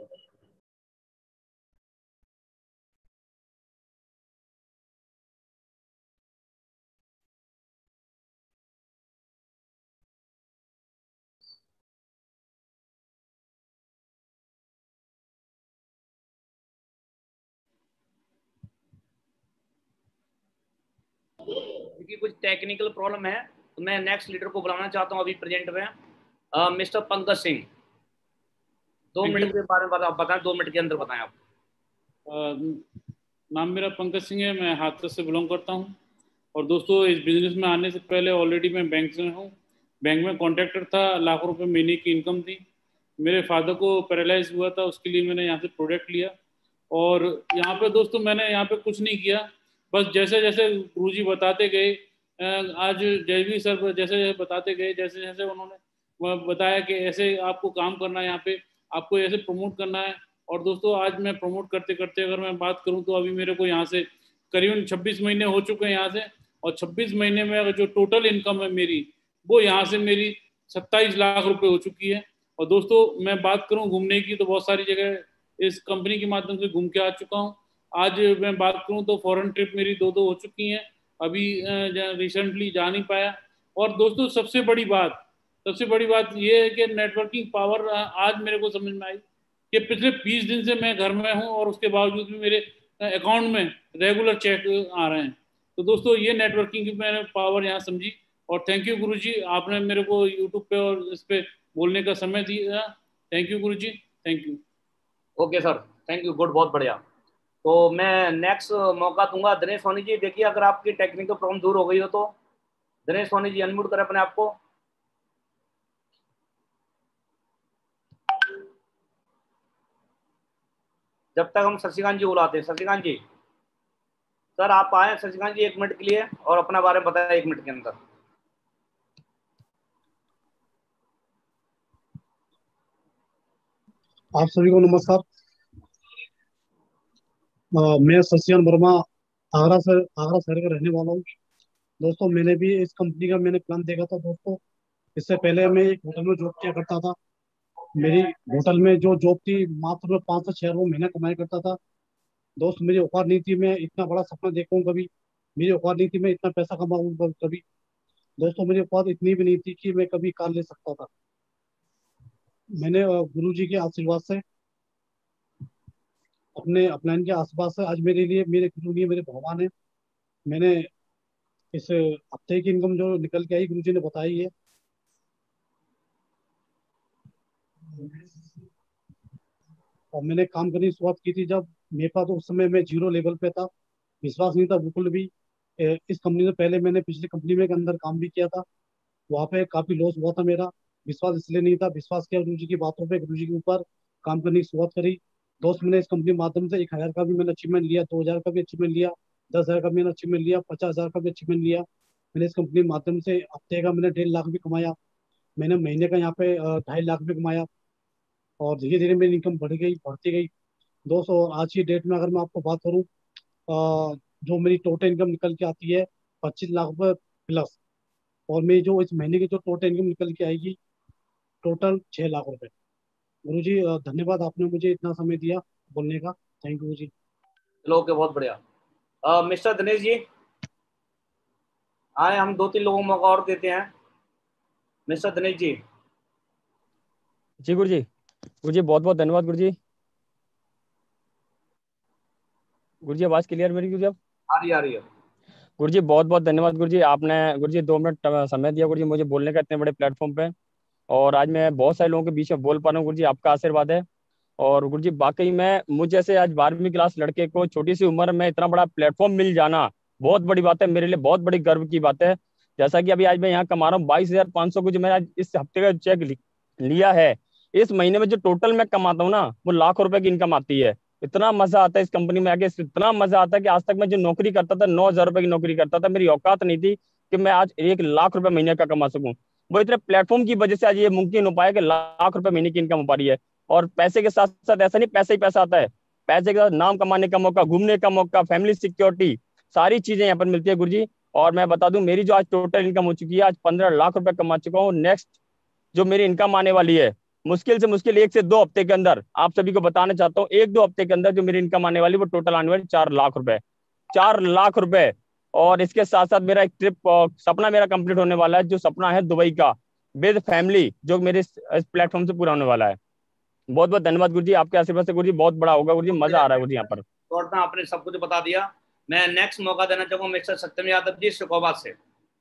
क्योंकि कुछ टेक्निकल प्रॉब्लम है तो मैं नेक्स्ट लीडर को बुलाना चाहता हूं अभी प्रेजेंट में, मिस्टर पंकज सिंह। दो मिनट के बारे में बताएं, दो मिनट के अंदर बताएं आप। नाम मेरा पंकज सिंह है, मैं हाथरस से बिलोंग करता हूं। और दोस्तों, इस बिजनेस में आने से पहले ऑलरेडी मैं बैंक में हूं। बैंक में कॉन्ट्रैक्टर था, लाखों रुपए महीने की इनकम थी। मेरे फादर को पैरालाइज हुआ था, उसके लिए मैंने यहाँ से प्रोडक्ट लिया। और यहाँ पे दोस्तों मैंने यहाँ पे कुछ नहीं किया, बस जैसे जैसे गुरुजी बताते गए, आज जयवीर सर जैसे जैसे बताते गए, जैसे जैसे उन्होंने बताया कि ऐसे आपको काम करना है, यहाँ पे आपको ऐसे प्रमोट करना है। और दोस्तों आज मैं प्रमोट करते करते अगर मैं बात करूं तो अभी मेरे को यहाँ से करीबन छब्बीस महीने हो चुके हैं यहाँ से। और छब्बीस महीने में अगर जो टोटल इनकम है मेरी, वो यहाँ से मेरी सत्ताईस लाख रुपए हो चुकी है। और दोस्तों मैं बात करूँ घूमने की, तो बहुत सारी जगह इस कंपनी के माध्यम से घूम के आ चुका हूँ। आज मैं बात करूँ तो फॉरेन ट्रिप मेरी दो दो हो चुकी हैं, अभी रिसेंटली जा नहीं पाया। और दोस्तों सबसे बड़ी बात सबसे बड़ी बात ये है कि नेटवर्किंग पावर आज मेरे को समझ में आई कि पिछले बीस दिन से मैं घर में हूँ और उसके बावजूद भी मेरे अकाउंट में रेगुलर चेक आ रहे हैं। तो दोस्तों ये नेटवर्किंग की मैंने पावर यहाँ समझी। और थैंक यू गुरुजी, आपने मेरे को यूट्यूब पे और इस पे बोलने का समय दिया। थैंक यू गुरुजी, thank you. Okay sir, thank you, good, बहुत बढ़िया। तो मैं नेक्स्ट मौका दूंगा दिनेश सोनी जी। देखिए अगर आपकी टेक्निकल प्रॉब्लम दूर हो गई हो तो दिनेश सोनी जी अनम्यूट करें अपने आप को। जब तक हम शशिकांत जी बुलाते हैं। शशिकांत जी सर आप आए शशिकांत जी, एक मिनट के लिए और अपना बारे में बताएं एक मिनट के अंदर। आप सभी को नमस्कार। मैं शशिकांत वर्मा आगरा से आगरा शहर का रहने वाला हूँ। दोस्तों मैंने भी इस कंपनी का मैंने प्लान देखा था दोस्तों। इससे पहले मैं एक होटल में जॉब किया करता था। मेरी होटल में जो जॉब थी मात्र में पाँच से छह रुपये महीना कमाया करता था। दोस्त मेरी औकात नहीं थी मैं इतना बड़ा सपना देखूं कभी, मेरी औकात नहीं थी मैं इतना पैसा कमाऊं कभी। दोस्तों मेरी औकात इतनी भी नहीं थी कि मैं कभी कार ले सकता था। मैंने गुरु जी के आशीर्वाद से, अपने अपलाइन के आसपास से, आज मेरे लिए मेरे गुरु जी मेरे भगवान है। मैंने इस हफ्ते की इनकम जो निकल के आई गुरु जी ने बताई है। और मैंने काम करने की शुरुआत की थी जब मेरे पास, तो उस समय मैं जीरो लेवल पे था, विश्वास नहीं था बिल्कुल भी। ए, इस कंपनी से पहले मैंने पिछली कंपनी में के अंदर काम भी किया था, वहाँ पे काफी लॉस हुआ था मेरा। विश्वास इसलिए नहीं था, विश्वास किया गुरु जी की बातों पे, गुरु जी के ऊपर काम करने की शुरुआत करी। दोस्त मैंने इस कंपनी के माध्यम से एक हजार का भी मैंने अचीवमेंट लिया, दो हजार का भी अचीवमेंट लिया, दस हजार का भी मैंने अचीवमेंट लिया, पचास हजार का भी अचीवमेंट लिया। मैंने इस कंपनी के माध्यम से हफ्ते का मैंने डेढ़ लाख भी कमाया, मैंने महीने का यहाँ पे अ, ढाई लाख भी कमाया। और धीरे धीरे मेरी इनकम बढ़ गई, बढ़ती गई। दोस्तों आज की डेट में अगर मैं आपको बात करूँ, अ, जो मेरी टोटल इनकम निकल के आती है पच्चीस लाख रुपए प्लस। और मेरी जो इस महीने की जो टोटल इनकम निकल के आएगी टोटल छह लाख रुपए। गुरु जी अ, धन्यवाद, आपने मुझे इतना समय दिया बोलने का। थैंक यू जी। चलो ओके, बहुत बढ़िया। अ, मिस्टर दिनेश जी आए, हम दो तीन लोगों को मौका और देते हैं। मिस्टर दिनेश जी। जी गुरु जी, गुरु जी बहुत बहुत धन्यवाद गुरु जी। गुरु जी आवाज क्लियर मेरी गुरु जी? आ रही आ रही है। गुरु जी बहुत बहुत धन्यवाद गुरु जी, आपने गुरु जी दो मिनट अ, समय दिया गुरु जी मुझे बोलने का इतने बड़े प्लेटफॉर्म पे। और आज मैं बहुत सारे लोगों के बीच में बोल पा रहा हूँ गुरु जी, आपका आशीर्वाद है। और गुरु जी वाकई में मुझ जैसे आज बारहवीं क्लास लड़के को छोटी सी उम्र में इतना बड़ा प्लेटफॉर्म मिल जाना बहुत बड़ी बात है, मेरे लिए बहुत बड़ी गर्व की बात है। जैसा कि अभी आज मैं यहाँ कमा रहा हूँ बाईस हजार पाँच सौ को, जो मैंने आज इस हफ्ते का चेक लि- लिया है, इस महीने में जो टोटल मैं कमाता हूँ ना वो लाखों रुपए की इनकम आती है। इतना मजा आता है इस कंपनी में आके, इतना मजा आता है कि आज तक मैं जो नौकरी करता था, नौ हजार रुपए की नौकरी करता था, मेरी औकात नहीं थी कि मैं आज एक लाख रुपए महीने का कमा सकूं। वो इतने प्लेटफॉर्म की वजह से आज ये मुमकिन हो पाया कि लाख रुपए महीने की इनकम हो पा रही है। और पैसे के साथ साथ ऐसा नहीं पैसा ही पैसा आता है, पैसे के साथ नाम कमाने का मौका, घूमने का मौका, फैमिली सिक्योरिटी, सारी चीजें यहाँ पर मिलती है गुरु जी। और मैं बता दूं मेरी जो आज टोटल इनकम हो चुकी है, आज पंद्रह लाख रुपए कमा चुका हूँ। नेक्स्ट जो मेरी इनकम आने वाली है, मुश्किल से मुश्किल एक से दो हफ्ते के अंदर, आप सभी को बताना चाहता हूँ, एक दो हफ्ते के अंदर जो मेरी इनकम आने वाली है वो टोटल आने वाली चार लाख रुपए, चार लाख रुपए। और इसके साथ साथ मेरा एक ट्रिप सपना मेरा कंप्लीट होने वाला है, जो सपना है दुबई का विद फैमिली, जो मेरे इस प्लेटफॉर्म से पूरा होने वाला है। बहुत बहुत धन्यवाद गुरु जी, आपके आशीर्वाद से गुरु जी बहुत बड़ा होगा गुरु जी, मजा आ रहा है गुरु जी यहाँ पर। शॉर्ट में आपने सब कुछ बता दिया। मैं नेक्स्ट मौका देना चाहूंगा मिस्टर सत्यम यादव जी शिकोबाद से।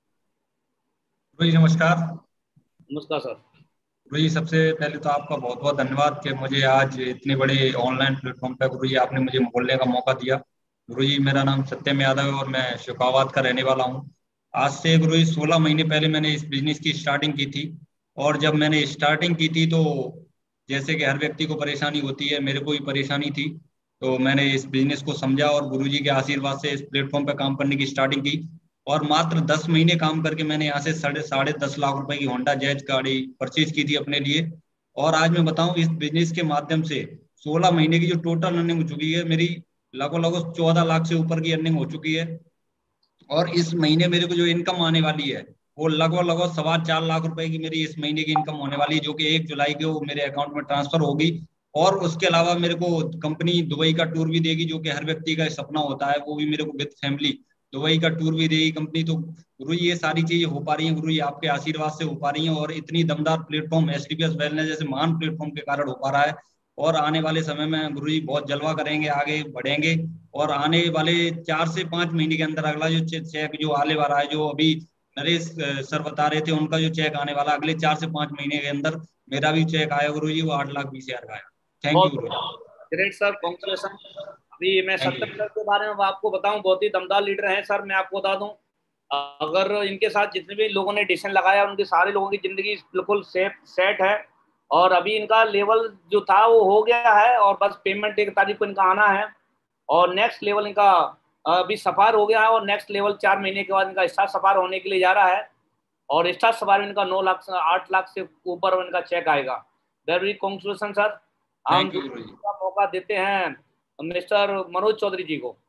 गुरु जी नमस्कार। नमस्कार सर। गुरु जी सबसे पहले तो आपका बहुत बहुत धन्यवाद कि मुझे आज इतने बड़े ऑनलाइन प्लेटफॉर्म पर गुरु जी आपने मुझे बोलने का मौका दिया। गुरु जी मेरा नाम सत्यम यादव है और मैं शिकोबाद का रहने वाला हूँ। आज से गुरु जी सोलह महीने पहले मैंने इस बिजनेस की स्टार्टिंग की थी। और जब मैंने स्टार्टिंग की थी तो जैसे कि हर व्यक्ति को परेशानी होती है, मेरे को भी परेशानी थी। तो मैंने इस बिजनेस को समझा और गुरु जी के आशीर्वाद से इस प्लेटफॉर्म पर काम करने की स्टार्टिंग की। और मात्र दस महीने काम करके मैंने यहाँ से साढ़े साढ़े दस लाख रुपए की होंडा जैज गाड़ी परचेज की थी अपने लिए। और आज मैं बताऊं इस बिजनेस के माध्यम से सोलह महीने की जो टोटल अर्निंग हो चुकी है मेरी, लगभग लगभग चौदह लाख से ऊपर की अर्निंग हो चुकी है। और इस महीने मेरे को जो इनकम आने वाली है वो लगभग लगभग सवा चार लाख रुपए की मेरी इस महीने की इनकम होने वाली है, जो कि एक जुलाई को मेरे अकाउंट में ट्रांसफर होगी। और उसके अलावा मेरे को कंपनी दुबई का टूर भी देगी, जो कि हर व्यक्ति का सपना होता है, वो भी मेरे को विद फैमिली दुबई का टूर भी देगी कंपनी। तो गुरु जी ये सारी चीजें हो पा रही हैं, गुरु जी आपके आशीर्वाद से हो पा रही हैं। और इतनी दमदार platform S T P S wellness जैसे महान प्लेटफॉर्म के कारण हो पा रहा है। और आने वाले समय में गुरु जी बहुत जलवा करेंगे, आगे बढ़ेंगे। और आने वाले चार से पांच महीने के अंदर अगला जो चेक जो आने वाला है, जो अभी नरेश सर बता रहे थे उनका जो चेक आने वाला अगले चार से पांच महीने के अंदर, मेरा भी चेक आया गुरु जी, वो आठ लाख बीस हजार का आया। Thank you Guru ji. Great sir, congratulation. अभी मैं Thank you. सत्यम सर के बारे में आपको बताऊं, बहुत ही दमदार लीडर हैं सर। मैं आपको बता दूं, अगर इनके साथ जितने भी लोगों ने डिसीजन लगाया उनके सारे लोगों की जिंदगी बिल्कुल सेफ सेट है। और अभी इनका लेवल जो था वो हो गया है और बस पेमेंट एक तारीख को इनका आना है। और नेक्स्ट लेवल इनका अभी सफार हो गया है और नेक्स्ट लेवल चार महीने के बाद इनका स्टार सफार होने के लिए जा रहा है। और स्टार सफार में इनका नौ लाख से आठ लाख से ऊपर इनका चेक आएगा। Very congratulation sir. हम का मौका देते हैं मिस्टर मनोज चौधरी जी को।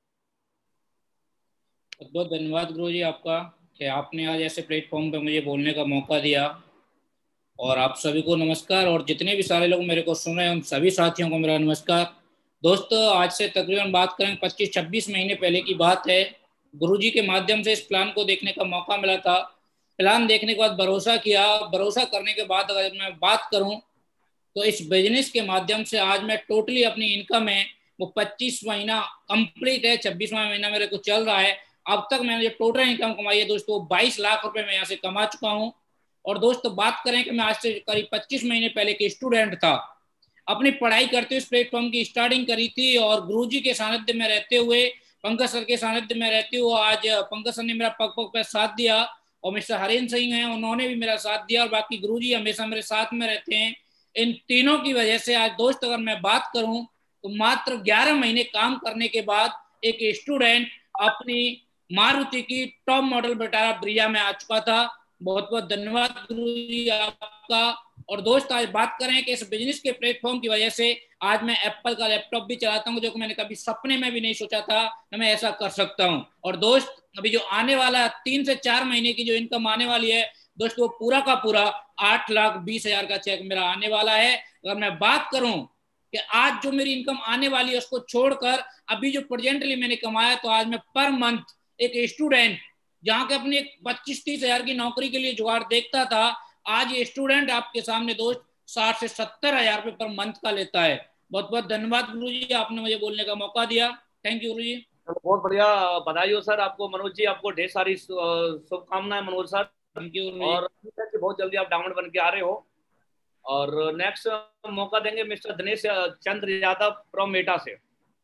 बहुत बहुत धन्यवाद गुरु जी आपका कि आपने आज ऐसे प्लेटफॉर्म पे मुझे बोलने का मौका दिया। और आप सभी को नमस्कार, और जितने भी सारे लोग मेरे को सुन रहे हैं उन सभी साथियों को मेरा नमस्कार। दोस्तों आज से तकरीबन बात करें पच्चीस छब्बीस महीने पहले की बात है। गुरुजी के माध्यम से इस प्लान को देखने का मौका मिला था। प्लान देखने के बाद भरोसा किया, भरोसा करने के बाद अगर मैं बात करूं तो इस बिजनेस के माध्यम से आज मैं टोटली अपनी इनकम है वो पच्चीस महीना कंप्लीट है, छब्बीसवां महीना मेरे को चल रहा है। अब तक मैंने जो टोटल इनकम कमाई है दोस्तों बाईस लाख रुपए मैं यहाँ से कमा चुका हूँ। और दोस्तों बात करें कि मैं आज से करीब पच्चीस महीने पहले के स्टूडेंट था, अपनी पढ़ाई करते हुए इस प्लेटफॉर्म की स्टार्टिंग करी थी। और गुरुजी के सानिध्य में रहते हुए, पंकज सर के सानिध्य में रहते हुए आज पंकज सर ने मेरा पग पग पे साथ दिया और मिस्टर हरेंद्र सिंह हैं, उन्होंने भी मेरा साथ दिया, और बाकी गुरुजी हमेशा मेरे साथ में रहते हैं। इन तीनों की वजह से आज दोस्त अगर मैं बात करूं तो मात्र ग्यारह महीने काम करने के बाद एक स्टूडेंट अपनी मारुति की टॉप मॉडल विटारा ब्रिया में आ चुका था। बहुत बहुत धन्यवाद गुरुजी आपका। और दोस्त आज बात करें कि इस बिजनेस के प्लेटफॉर्म की वजह से आज मैं एप्पल का लैपटॉप भी चलाता हूं, जो कि मैंने कभी सपने में भी नहीं सोचा था कि मैं ऐसा कर सकता हूं। और दोस्त अभी जो आने वाला तीन से चार महीने की जो इनकम आने वाली है दोस्त, वो पूरा का पूरा आठ लाख बीस हजार का चेक मेरा आने वाला है। अगर मैं बात करूं कि आज जो मेरी इनकम आने वाली है उसको छोड़कर अभी जो प्रेजेंटली मैंने कमाया, तो आज मैं पर मंथ एक स्टूडेंट जहां के अपनी पच्चीस तीस हजार की नौकरी के लिए जुगाड़ देखता था, आज ये स्टूडेंट आपके सामने दोस्त साठ से सत्तर हजार रुपए पर मंथ का लेता है। बहुत बहुत धन्यवाद गुरुजी, आपने मुझे बोलने का मौका दिया। थैंक यू गुरुजी। बहुत बढ़िया, बधाई हो सर आपको। मनोज जी आपको ढेर सारी शुभकामनाएं मनोज सर। Thank you. और बहुत जल्दी आप डायमंड बन के आ रहे हो। और नेक्स्ट मौका देंगे mister Dinesh Chandra Yadav from Meta से।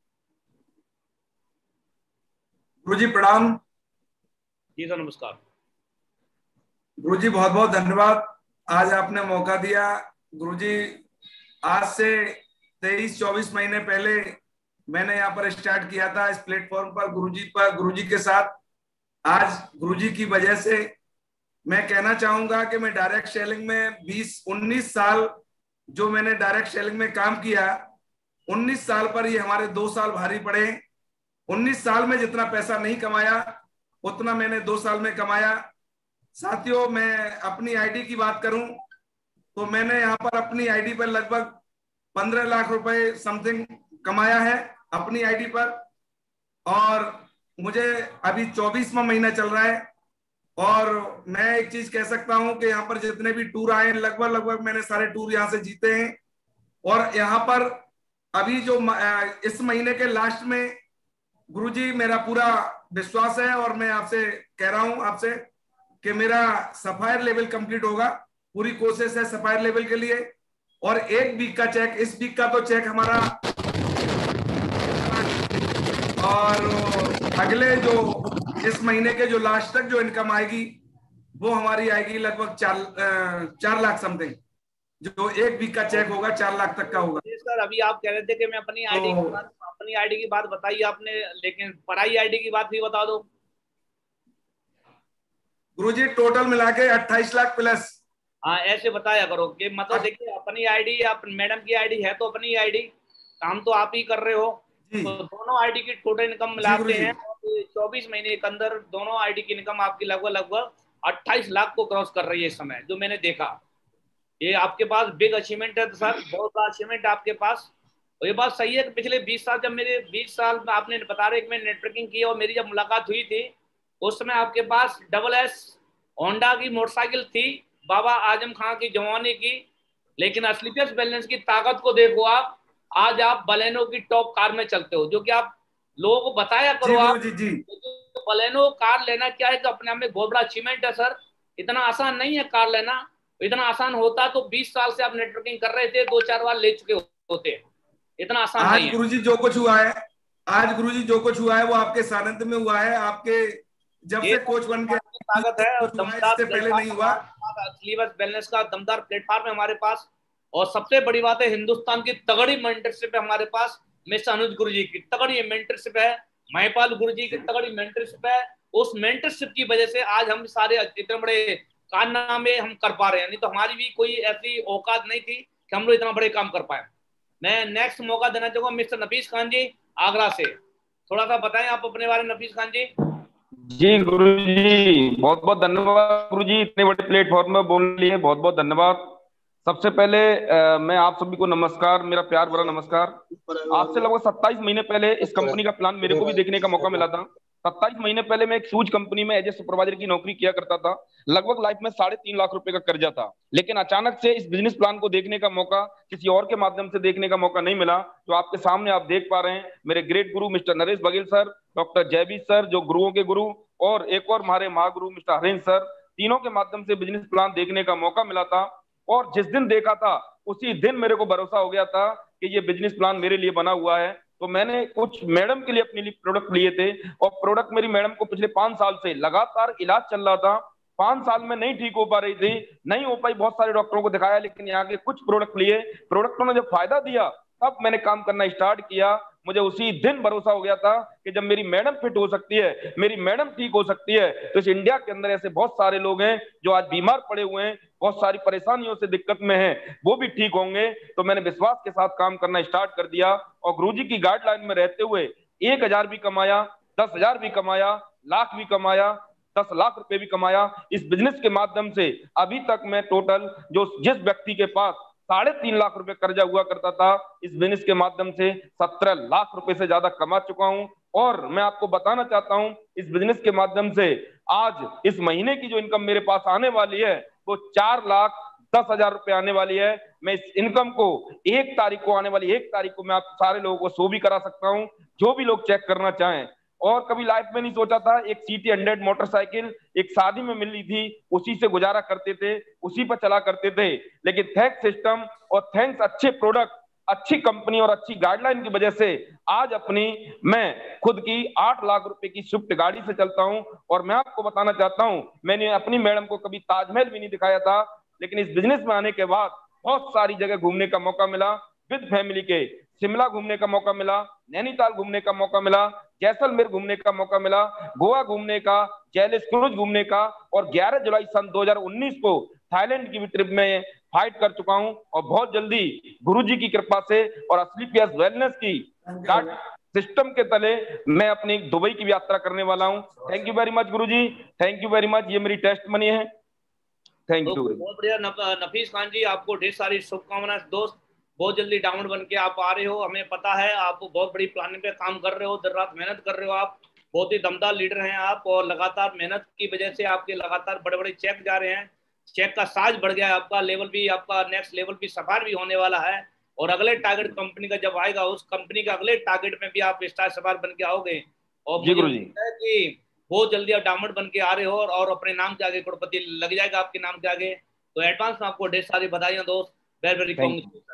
गुरुजी प्रणाम। जी सर नमस्कार। गुरुजी बहुत बहुत धन्यवाद, आज आपने मौका दिया। गुरुजी आज से तेईस चौबीस महीने पहले मैंने यहाँ पर स्टार्ट किया था इस प्लेटफॉर्म पर गुरुजी पर गुरुजी के साथ। आज गुरुजी की वजह से मैं कहना चाहूंगा कि मैं डायरेक्ट सेलिंग में बीस उन्नीस साल जो मैंने डायरेक्ट सेलिंग में काम किया, उन्नीस साल पर ये हमारे दो साल भारी पड़े। उन्नीस साल में जितना पैसा नहीं कमाया उतना मैंने दो साल में कमाया। साथियों, मैं अपनी आईडी की बात करूं तो मैंने यहाँ पर अपनी आईडी पर लगभग पंद्रह लाख रुपए समथिंग कमाया है अपनी आईडी पर। और मुझे अभी चौबीसवां महीना चल रहा है। और मैं एक चीज कह सकता हूं कि यहाँ पर जितने भी टूर आए लगभग लगभग मैंने सारे टूर यहाँ से जीते हैं। और यहाँ पर अभी जो इस महीने के लास्ट में गुरुजी मेरा पूरा विश्वास है और मैं आपसे कह रहा हूं आपसे कि मेरा सफायर लेवल कंप्लीट होगा। पूरी कोशिश है सफायर लेवल के लिए। और एक वीक का चेक, इस वीक का तो चेक हमारा, और अगले जो इस महीने के जो लास्ट तक जो इनकम आएगी वो हमारी आएगी लगभग चार चार लाख समथिंग। जो एक वीक का चेक होगा चार लाख तक का होगा। सर अभी आप कह रहे थे कि मैं अपनी आईडी तो, अपनी आईडी की बात बताई आपने, लेकिन पढ़ाई आईडी की बात भी बता दो। गुरुजी टोटल मिला के अट्ठाईस लाख प्लस। हाँ ऐसे बताया करो कि मतलब देखिए अपनी आईडी, आप मैडम की आईडी है तो अपनी आईडी, काम तो आप ही कर रहे हो, तो दोनों आईडी की टोटल इनकम मिलाते हैं चौबीस महीने के अंदर दोनों आईडी की इनकम आपकी लगभग लगभग अट्ठाईस लाख को क्रॉस कर रही है इस समय, जो मैंने देखा। ये आपके पास बिग अचीवमेंट है सर, बहुत बड़ा अचीवमेंट है आपके पास। और ये बात सही है कि पिछले बीस साल, जब मेरे बीस साल में आपने बता रहे कि मैं नेटवर्किंग की और मेरी जब मुलाकात हुई थी उस समय आपके पास डबल एस होंडा की मोटरसाइकिल थी, बाबा आजम खान की जवानी की। लेकिन असलियत बैलेंस की ताकत को देखो आप, आज आप बलेनो की टॉप कार में चलते हो, जो कि आप लोगों को बताया करो। आप जी, जी। तो बलेनो कार लेना क्या है, तो अपने आप में बहुत बड़ा अचीवमेंट है सर। इतना आसान नहीं है कार लेना, इतना आसान होता तो बीस साल से आप नेटवर्किंग कर रहे थे, दो चार बार ले चुके होते। इतना आसान आज नहीं है। गुरुजी जो कुछ हुआ है, आज गुरुजी जो कुछ हुआ है वो आपके सानिध्य में हुआ है। आपके जब से कोच बन के ताकत है और दमदार पहले नहीं हुआ। असलियत बैलेंस का दमदार प्लेटफॉर्म है हमारे पास। और सबसे बड़ी बात है हिंदुस्तान की तगड़ी मेंटरशिप है हमारे पास। मिस्टर अनुज गुरुजी की तगड़ी मेंटरशिप है, महिपाल गुरुजी की तगड़ी मेंटरशिप है। उस मेंटरशिप की वजह से आज हम सारे इतने बड़े कारनामे हम कर पा रहे हैं, नहीं तो हमारी भी कोई ऐसी औकात नहीं थी कि हम लोग इतना बड़े काम कर पाए। मैं नेक्स्ट मौका देना चाहूंगा मिस्टर नफीस खान जी आगरा से, थोड़ा सा बताएं आप अपने बारे में नफीस खान जी। जी गुरुजी बहुत बहुत धन्यवाद गुरुजी, इतने बड़े प्लेटफॉर्म में बोलने के लिए बहुत बहुत धन्यवाद। सबसे पहले आ, मैं आप सभी को नमस्कार, मेरा प्यार भरा नमस्कार। आज से लगभग सत्ताईस महीने पहले इस कंपनी का प्लान मेरे को भी देखने का मौका मिला था। सत्ताईस महीने पहले मैं एक शूज कंपनी में एज ए सुपरवाइजर की नौकरी किया करता था। लगभग लाइफ में साढ़े तीन लाख रुपए का कर्जा था, लेकिन अचानक से इस बिजनेस प्लान को देखने का मौका किसी और के माध्यम से देखने का मौका नहीं मिला। तो आपके सामने आप देख पा रहे हैं मेरे great guru mister Naresh Baghel sir, doctor Jaibir sir जो गुरुओं के गुरु, और एक और हमारे महागुरु मिस्टर हरेंद्र सर, तीनों के माध्यम से बिजनेस प्लान देखने का मौका मिला था। और जिस दिन देखा था उसी दिन मेरे को भरोसा हो गया था कि ये बिजनेस प्लान मेरे लिए बना हुआ है। तो मैंने कुछ मैडम के लिए अपने लिए प्रोडक्ट लिए थे, और प्रोडक्ट मेरी मैडम को पिछले पांच साल से लगातार इलाज चल रहा था। पांच साल में नहीं ठीक हो पा रही थी, नहीं हो पाई, बहुत सारे डॉक्टरों को दिखाया, लेकिन यहाँ के कुछ प्रोडक्ट लिए, प्रोडक्टों ने जब फायदा दिया तब मैंने काम करना स्टार्ट किया। मुझे उसी दिन भरोसा हो गया था कि जब मेरी मैडम फिट हो सकती है, मेरी मैडम ठीक हो सकती है, तो इस इंडिया के अंदर ऐसे बहुत सारे लोग हैं जो आज बीमार पड़े हुए हैं, बहुत सारी परेशानियों से दिक्कत में हैं, वो भी ठीक होंगे। तो मैंने विश्वास के साथ काम करना स्टार्ट कर दिया और गुरुजी की गाइडलाइन में रहते हुए एक हजार भी कमाया, दस हजार भी कमाया, लाख भी कमाया, दस लाख रुपए भी कमाया। इस बिजनेस के माध्यम से अभी तक मैं टोटल जो जिस व्यक्ति के पास साढ़े तीन लाख रुपए कर्जा हुआ करता था, इस बिजनेस के माध्यम से सत्रह लाख रुपए से ज्यादा कमा चुका हूं। और मैं आपको बताना चाहता हूं, इस बिजनेस के माध्यम से आज इस महीने की जो इनकम मेरे पास आने वाली है वो चार लाख दस हजार रुपए आने वाली है। मैं इस इनकम को एक तारीख को आने वाली एक तारीख को मैं आप सारे लोगों को शो भी करा सकता हूं, जो भी लोग चेक करना चाहें। और कभी लाइफ में नहीं सोचा था, एक सीटी हंड्रेड मोटरसाइकिल एक शादी में मिली थी, उसी से गुजारा करते थे, उसी पर चला करते थे। लेकिन थैंक्स सिस्टम और थैंक्स अच्छे प्रोडक्ट, अच्छी कंपनी और अच्छी गाइडलाइन की वजह से आज अपनी मैं खुद की आठ लाख रुपए की स्विफ्ट गाड़ी से चलता हूं। और मैं आपको बताना चाहता हूं, मैंने अपनी मैडम को कभी ताजमहल भी नहीं दिखाया था, लेकिन इस बिजनेस में आने के बाद बहुत सारी जगह घूमने का मौका मिला, विद फैमिली के शिमला घूमने का मौका मिला, नैनीताल घूमने का मौका मिला, जैसलमेर घूमने का मौका मिला, गोवा घूमने का, जैलिस क्रूज घूमने का, और ग्यारह जुलाई सन दो हजार उन्नीस को थाईलैंड की भी ट्रिप में फाइट कर चुका हूं। और बहुत जल्दी गुरुजी की कृपा से और असली पीएस वेलनेस की सिस्टम के तले मैं अपनी दुबई की भी यात्रा करने वाला हूं। थैंक यू वेरी मच गुरुजी, थैंक यू वेरी मच। ये मेरी टेस्ट मनी है। Thank you. बहुत बढ़िया नफीस खान जी, आपको ढेर सारी शुभकामनाएं दोस्त। बहुत जल्दी डायमंड बन के आप आ रहे हो, हमें पता है आप बहुत बड़ी प्लानिंग पे काम कर रहे हो, दिन रात मेहनत कर रहे हो, आप बहुत ही दमदार लीडर हैं आप। और लगातार मेहनत की वजह से आपके लगातार बड़े बड़े चेक जा रहे हैं, चेक का साज बढ़ गया है, आपका लेवल भी, आपका नेक्स्ट लेवल भी सफार भी होने वाला है। और अगले टारगेट कंपनी का जब आएगा, उस कंपनी का अगले टारगेट में भी आप स्टार सफार बन के आओगे। और मुझे लगता है कि बहुत जल्दी आप डायमंड बन के आ रहे हो और, और अपने नाम के आगे करोड़पति लग जाएगा आपके नाम के आगे। तो एडवांस में आपको ढेर सारी बधाइयां दोस्त, वेरी वेरी कांग्रेचुलेशन।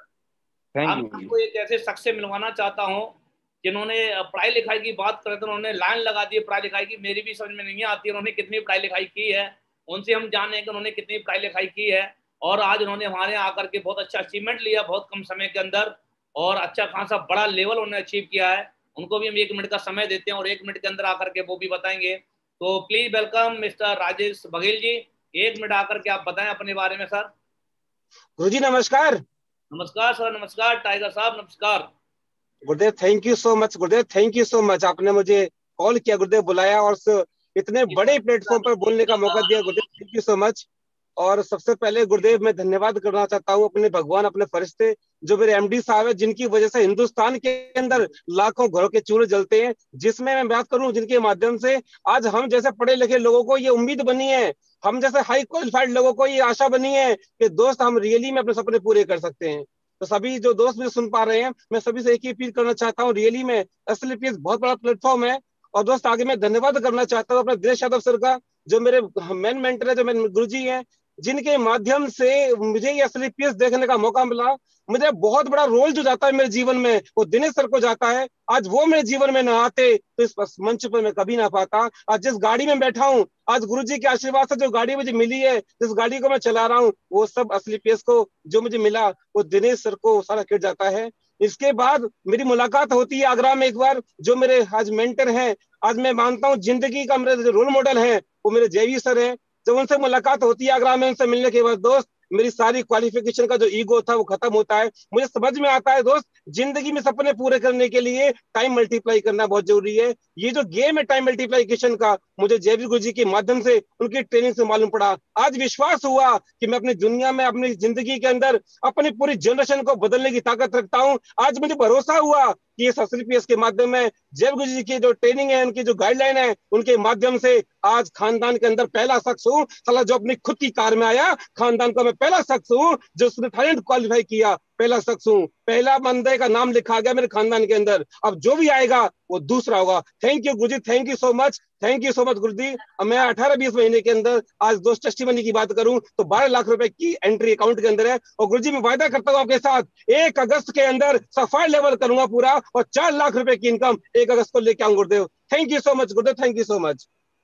आपको एक ऐसे शख्स से मिलवाना चाहता हूँ जिन्होंने पढ़ाई लिखाई की बात करे तो उन्होंने लाइन लगा दी पढ़ाई लिखाई की, मेरी भी समझ में नहीं आती उन्होंने कितनी पढ़ाई लिखाई की है। उनसे हम जाने कि उन्होंने कितनी पढ़ाई लिखाई की है, और आज उन्होंने हमारे यहाँ आकर के बहुत अच्छा अचीवमेंट लिया बहुत कम समय के अंदर, और अच्छा खासा बड़ा लेवल उन्होंने अचीव किया है। उनको भी हम एक मिनट का समय देते हैं और एक मिनट के अंदर आकर के वो भी बताएंगे। तो please welcome mister Rajesh Baghel ji, एक मिनट आकर के आप बताएं अपने बारे में। सर गुरुजी नमस्कार। नमस्कार सर, नमस्कार टाइगर साहब, नमस्कार। गुरुदेव थैंक यू सो मच, गुरुदेव थैंक यू सो मच, आपने मुझे कॉल किया गुरुदेव, बुलाया और इतने बड़े प्लेटफॉर्म पर बोलने का मौका दिया गुरुदेव, थैंक यू सो मच। और सबसे पहले गुरुदेव मैं धन्यवाद करना चाहता हूँ अपने भगवान, अपने फरिश्ते जो मेरे एमडी साहब है, जिनकी वजह से हिंदुस्तान के अंदर लाखों घरों के चूल्हे जलते हैं। जिसमें मैं बात करूं, जिनके माध्यम से आज हम जैसे पढ़े लिखे लोगों को ये उम्मीद बनी है, हम जैसे हाई क्वालिफाइड लोगों को ये आशा बनी है कि दोस्त हम रियली में अपने सपने पूरे कर सकते हैं। तो सभी जो दोस्त मुझे सुन पा रहे हैं, मैं सभी से एक ही अपील करना चाहता हूँ, रियली में असली पीएस बहुत बड़ा प्लेटफॉर्म है। और दोस्त आगे मैं धन्यवाद करना चाहता हूँ अपने दिनेश यादव सर का, जो मेरे मेन मेंटर है, जो मेरे गुरुजी हैं, जिनके माध्यम से मुझे ये असली पीएस देखने का मौका मिला। मुझे बहुत बड़ा रोल जो जाता है मेरे जीवन में वो दिनेश सर को जाता है। आज वो मेरे जीवन में ना आते तो इस मंच पर मैं कभी ना पाता। आज जिस गाड़ी में बैठा हूँ, आज गुरुजी के आशीर्वाद से जो गाड़ी मुझे मिली है, जिस गाड़ी को मैं चला रहा हूँ, वो सब असली पीएस को जो मुझे मिला वो दिनेश सर को सारा किट जाता है। इसके बाद मेरी मुलाकात होती है आगरा में एक बार, जो मेरे आज मेंटर हैं, आज मैं मानता हूँ जिंदगी का मेरे जो रोल मॉडल है वो मेरे जेवी सर हैं। जब उनसे मुलाकात होती है आगरा में, उनसे मिलने के बाद दोस्त मेरी सारी क्वालिफिकेशन का जो ईगो था वो खत्म होता है। मुझे समझ में आता है दोस्त, जिंदगी में सपने पूरे करने के लिए टाइम मल्टीप्लाई करना बहुत जरूरी है। ये जो गेम है टाइम मल्टीप्लिकेशन का, मुझे जयवीर गुरु जी के माध्यम से, उनकी ट्रेनिंग से मालूम पड़ा। आज विश्वास हुआ कि मैं अपनी दुनिया में, अपनी जिंदगी के अंदर अपनी पूरी जनरेशन को बदलने की ताकत रखता हूँ। आज मुझे भरोसा हुआ कि ये असली पीएस के माध्यम में, जयवीर गुरु जी की जो ट्रेनिंग है, उनकी जो गाइडलाइन है, उनके माध्यम से आज खानदान के अंदर पहला शख्स हूँ साला जो अपनी खुद की कार में आया। खानदान का मैं पहला शख्स हूँ जो उसने थाईलैंड क्वालिफाई किया, पहला शख्स हूँ, पहला बंदे का नाम लिखा गया मेरे खानदान के अंदर। अब जो भी आएगा वो दूसरा होगा। थैंक यू गुरुजी, thank you so much, thank you so much गुरुजी। अब मैं अठारह बीस महीने के अंदर आज दोस्त टेस्टिमनी की बात करूं तो बारह लाख रुपए की एंट्री अकाउंट के अंदर है। और गुरुजी मैं वायदा करता हूं आपके साथ एक अगस्त के अंदर सफाई लेवल करूंगा पूरा और चार लाख रुपए की इनकम एक अगस्त को लेके आऊं गुरुदेव। थैंक यू सो मच गुरुदेव, थैंक यू सो मच।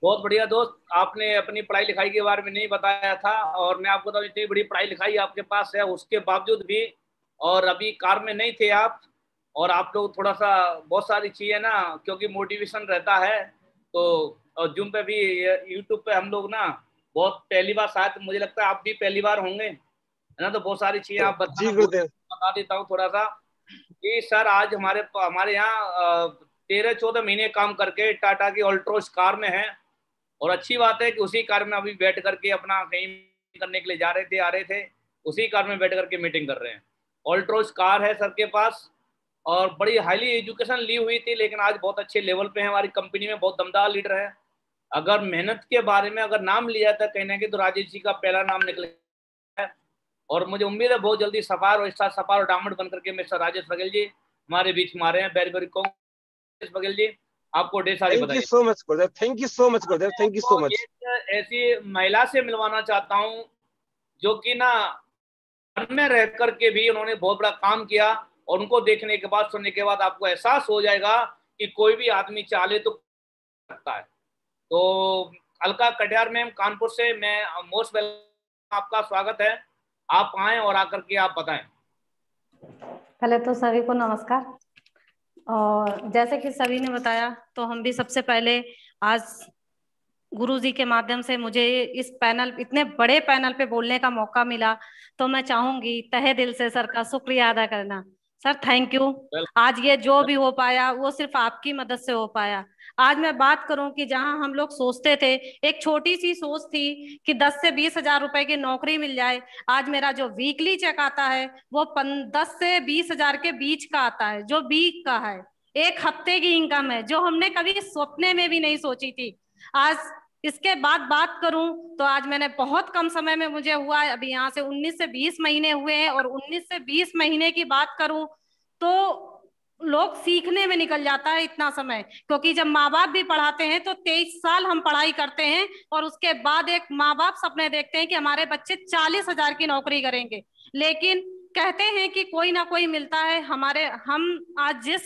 बहुत बढ़िया दोस्त, आपने अपनी पढ़ाई लिखाई के बारे में नहीं बताया था, और मैं आपको बताऊं इतनी बड़ी पढ़ाई लिखाई आपके पास है, उसके बावजूद भी, और अभी कार में नहीं थे आप, और आप लोग थोड़ा सा बहुत सारी चीजें ना, क्योंकि मोटिवेशन रहता है, तो और जूम पे भी, यूट्यूब पे हम लोग ना बहुत पहली बार, शायद मुझे लगता है आप भी पहली बार होंगे, है ना, तो बहुत सारी चीजें आप बता बता देता हूँ थोड़ा सा कि सर आज हमारे हमारे यहाँ तेरह चौदह महीने काम करके टाटा की ऑल्ट्रोस कार में है, और अच्छी बात है कि उसी कार में अभी बैठ करके अपना कहीं करने के लिए जा रहे थे, आ रहे थे, उसी कार में बैठ करके मीटिंग कर रहे हैं। ऑल्ट्रोस कार है सर के पास, और बड़ी हाईली एजुकेशन ली हुई थी, लेकिन आज बहुत अच्छे लेवल पे है, हमारी कंपनी में बहुत दमदार लीडर है। अगर मेहनत के बारे में अगर नाम लिया जाता है कहीं ना कहीं, तो राजेश जी का पहला नाम निकले है, और मुझे उम्मीद है बहुत जल्दी सफार और इस साथ सफार और डायमंड बन करके मिस्टर राजेश बघेल जी हमारे बीच में आ रहे हैं। Very very congrats Baghel ji, आपको ढेर सारी बधाई। थैंक यू सो मच गुरुदेव, थैंक यू सो मच गुरुदेव, थैंक यू सो मच। ऐसी महिला से मिलवाना चाहता हूँ जो कि ना घर में रह करके भी उन्होंने बहुत बड़ा काम किया, और उनको देखने के बाद, सुनने के बाद आपको एहसास हो जाएगा कि कोई भी आदमी चाहे तो सकता है। तो अलका कटियार मैम कानपुर से, मैं मोस्ट वेलकम, आपका स्वागत है, आप आए और आकर के आप बताएं। पहले तो सभी को नमस्कार, और जैसे कि सभी ने बताया, तो हम भी सबसे पहले आज गुरुजी के माध्यम से मुझे इस पैनल, इतने बड़े पैनल पे बोलने का मौका मिला, तो मैं चाहूंगी तहे दिल से सर का शुक्रिया अदा करना। Sir thank you. आज ये जो भी हो पाया वो सिर्फ आपकी मदद से हो पाया। आज मैं बात करूं कि जहां हम लोग सोचते थे, एक छोटी सी सोच थी कि दस से बीस हजार रुपए की नौकरी मिल जाए, आज मेरा जो वीकली चेक आता है वो दस से बीस हजार के बीच का आता है, जो वीक का है, एक हफ्ते की इनकम है, जो हमने कभी सपने में भी नहीं सोची थी। आज इसके बाद बात करूं तो आज मैंने बहुत कम समय में मुझे हुआ है, अभी यहाँ से उन्नीस से बीस महीने हुए हैं, और उन्नीस से बीस महीने की बात करूं तो लोग सीखने में निकल जाता है इतना समय, क्योंकि जब माँ बाप भी पढ़ाते हैं तो तेईस साल हम पढ़ाई करते हैं, और उसके बाद एक माँ बाप सपने देखते हैं कि हमारे बच्चे चालीस हजार की नौकरी करेंगे, लेकिन कहते हैं कि कोई ना कोई मिलता है। हमारे हम आज जिस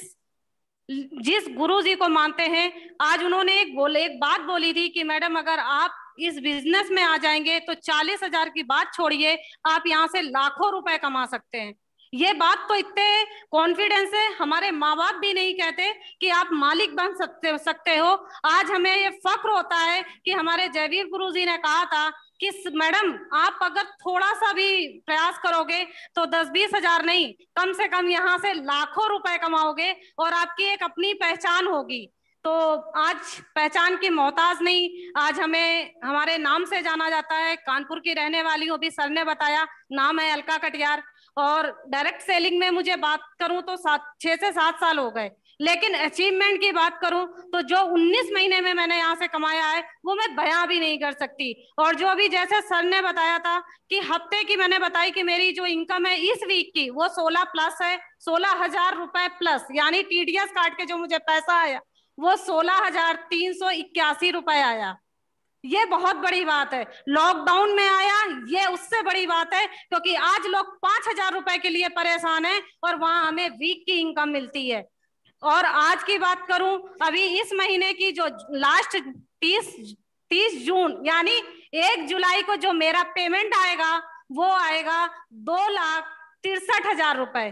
जिस गुरु जी को मानते हैं, आज उन्होंने एक बोले एक बात बोली थी कि मैडम अगर आप इस बिजनेस में आ जाएंगे तो चालीस हजार की बात छोड़िए, आप यहाँ से लाखों रुपए कमा सकते हैं। ये बात तो इतने कॉन्फिडेंस है, हमारे माँ बाप भी नहीं कहते कि आप मालिक बन सकते सकते हो। आज हमें ये फक्र होता है कि हमारे जयवीर गुरु जी ने कहा था कि मैडम आप अगर थोड़ा सा भी प्रयास करोगे तो दस बीस हजार नहीं, कम से कम यहाँ से लाखों रुपए कमाओगे, और आपकी एक अपनी पहचान होगी। तो आज पहचान की मोहताज नहीं, आज हमें हमारे नाम से जाना जाता है। कानपुर की रहने वाली हूँ, भी सर ने बताया, नाम है अलका कटियार, और डायरेक्ट सेलिंग में मुझे बात करूं तो सात छह से सात साल हो गए, लेकिन अचीवमेंट की बात करूं तो जो उन्नीस महीने में मैंने यहाँ से कमाया है वो मैं बयां भी नहीं कर सकती। और जो भी जैसे सर ने बताया था कि हफ्ते की, मैंने बताई कि मेरी जो इनकम है इस वीक की वो सोलह प्लस है, सोलह हजार रुपए प्लस, यानी टीडीएस काट के जो मुझे पैसा आया वो सोलह हजार तीन सौ इक्यासी रुपए आया। ये बहुत बड़ी बात है। लॉकडाउन में आया, ये उससे बड़ी बात है, क्योंकि आज लोग पांच हजार रुपए के लिए परेशान हैं और वहां हमें वीक की इनकम मिलती है। और आज की बात करूं, अभी इस महीने की जो लास्ट तीस तीस जून यानी एक जुलाई को जो मेरा पेमेंट आएगा वो आएगा दो लाख तिरसठ हजार रुपए।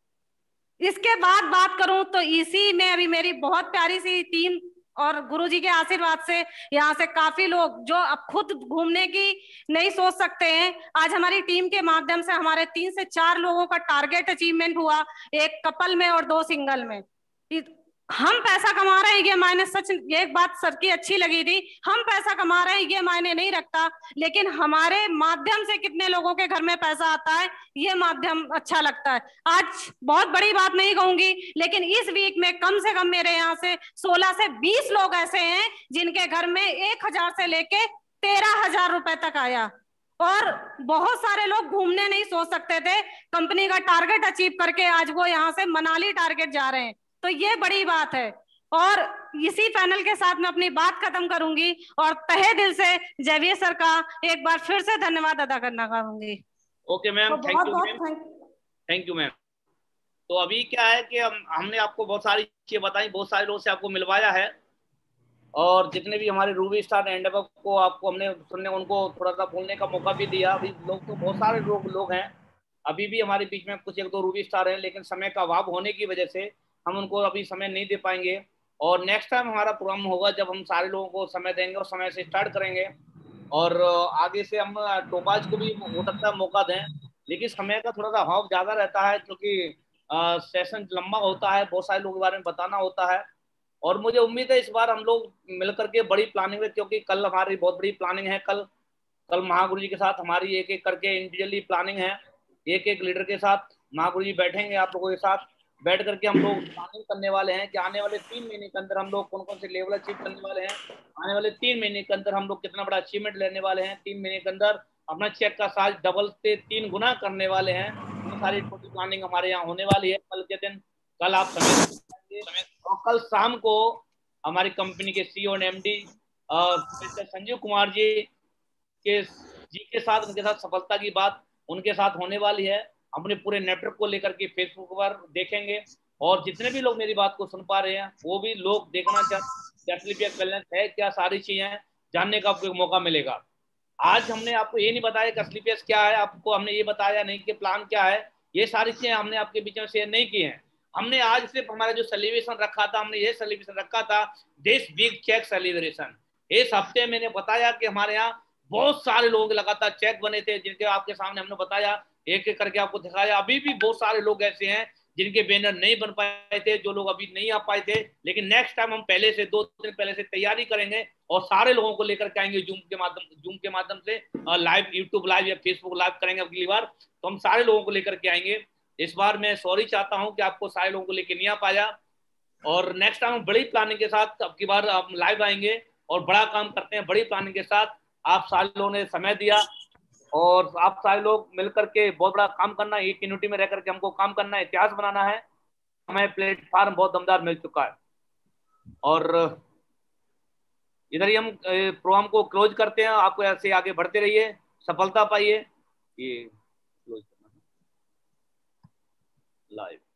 इसके बाद बात करूं तो इसी में अभी मेरी बहुत प्यारी सी टीम और गुरुजी के आशीर्वाद से यहाँ से काफी लोग जो अब खुद घूमने की नहीं सोच सकते हैं, आज हमारी टीम के माध्यम से हमारे तीन से चार लोगों का टारगेट अचीवमेंट हुआ, एक कपल में और दो सिंगल में। हम पैसा कमा रहे हैं ये मायने, सच ये एक बात सर की अच्छी लगी थी, हम पैसा कमा रहे हैं ये मायने नहीं रखता, लेकिन हमारे माध्यम से कितने लोगों के घर में पैसा आता है ये माध्यम अच्छा लगता है। आज बहुत बड़ी बात नहीं कहूंगी, लेकिन इस वीक में कम से कम मेरे यहाँ से सोलह से बीस लोग ऐसे हैं जिनके घर में एक हजार से लेके तेरह हजार रुपए तक आया। और बहुत सारे लोग घूमने नहीं सोच सकते थे, कंपनी का टारगेट अचीव करके आज वो यहाँ से मनाली टारगेट जा रहे हैं, तो ये बड़ी बात है। और इसी पैनल के साथ मैं अपनी बात खत्म करूंगी और तहे दिल से जयवीर सर का एक बार फिर से धन्यवाद अदा करना चाहूंगी। Okay ma'am, thank you ma'am, thank you ma'am. तो अभी क्या है कि हम हमने आपको बहुत सारी चीजें बताई, बहुत सारे लोगों से आपको मिलवाया है, और जितने भी हमारे रूबी स्टार एंडेवप को आपको हमने सुनने उनको थोड़ा सा बोलने का मौका भी दिया। अभी लोग तो बहुत सारे लोग लोग हैं अभी भी हमारे बीच में, कुछ एक दो रूबी स्टार हैं, लेकिन समय का अभाव होने की वजह से हम उनको अभी समय नहीं दे पाएंगे। और नेक्स्ट टाइम हमारा प्रोग्राम होगा जब हम सारे लोगों को समय देंगे और समय से स्टार्ट करेंगे। और आगे से हम टोपाज को भी हो सकता है मौका दें, लेकिन समय का थोड़ा सा अभाव ज़्यादा रहता है क्योंकि सेशन लंबा होता है, बहुत सारे लोगों के बारे में बताना होता है। और मुझे उम्मीद है इस बार हम लोग मिलकर के बड़ी प्लानिंग है, क्योंकि कल हमारी बहुत बड़ी प्लानिंग है। कल कल महागुरु जी के साथ हमारी एक एक करके इंडिविजुअली प्लानिंग है, एक एक लीडर के साथ महागुरु जी बैठेंगे आप लोगों के साथ, बैठ करके हम लोग प्लानिंग करने वाले हैं कि आने वाले तीन महीने के अंदर हम लोग कौन कौन से लेवल अचीव करने वाले हैं, आने वाले तीन महीने के अंदर हम लोग कितना बड़ा अचीवमेंट लेने वाले हैं, तीन महीने के अंदर अपना चेक का साइज डबल से तीन गुना करने वाले हैं। वो सारी छोटी प्लानिंग हमारे यहाँ होने वाली है कल के दिन। कल आप समय और कल शाम को हमारी कंपनी के CEO and MD mister Sanjeev Kumar ji के जी के साथ, उनके साथ सफलता की बात उनके साथ होने वाली है। अपने पूरे नेटवर्क को लेकर के फेसबुक पर देखेंगे, और जितने भी लोग मेरी बात को सुन पा रहे हैं वो भी लोग देखना चाहते है क्या, सारी चीजें जानने का आपको मौका मिलेगा। आज हमने आपको ये नहीं बताया कि असलीपियस क्या है, आपको हमने ये बताया नहीं कि प्लान क्या है, ये सारी चीजें हमने आपके बीच में शेयर नहीं की हैं। हमने आज सिर्फ हमारा जो सेलिब्रेशन रखा था, हमने ये सेलिब्रेशन रखा था दिस बिग चेक सेलिब्रेशन। इस हफ्ते मैंने बताया कि हमारे यहाँ बहुत सारे लोगों के लगातार चेक बने थे, जिनके आपके सामने हमने बताया, एक एक करके आपको दिखाया। अभी भी बहुत सारे लोग ऐसे हैं जिनके बैनर नहीं बन पाए थे, जो लोग अभी नहीं आ पाए थे, लेकिन नेक्स्ट टाइम हम पहले से दो दिन पहले से तैयारी करेंगे और सारे लोगों को लेकर के आएंगे जूम के माध्यम जूम के माध्यम से लाइव, यूट्यूब लाइव या फेसबुक लाइव करेंगे अगली बार, तो हम सारे लोगों को लेकर के आएंगे। इस बार मैं सॉरी चाहता हूं कि आपको सारे लोगों को लेकर नहीं आ पाया, और नेक्स्ट टाइम हम बड़ी प्लानिंग के साथ अब की बार हम लाइव आएंगे और बड़ा काम करते हैं बड़ी प्लानिंग के साथ। आप सारे लोगों ने समय दिया और आप सारे लोग मिलकर के बहुत बड़ा काम करना है, एक यूनिटी में रह करके हमको काम करना है, इतिहास बनाना है। हमें प्लेटफॉर्म बहुत दमदार मिल चुका है और इधर ही हम प्रोग्राम को क्लोज करते हैं। आपको ऐसे आगे बढ़ते रहिए, सफलता पाइए। ये क्लोज करना लाइव।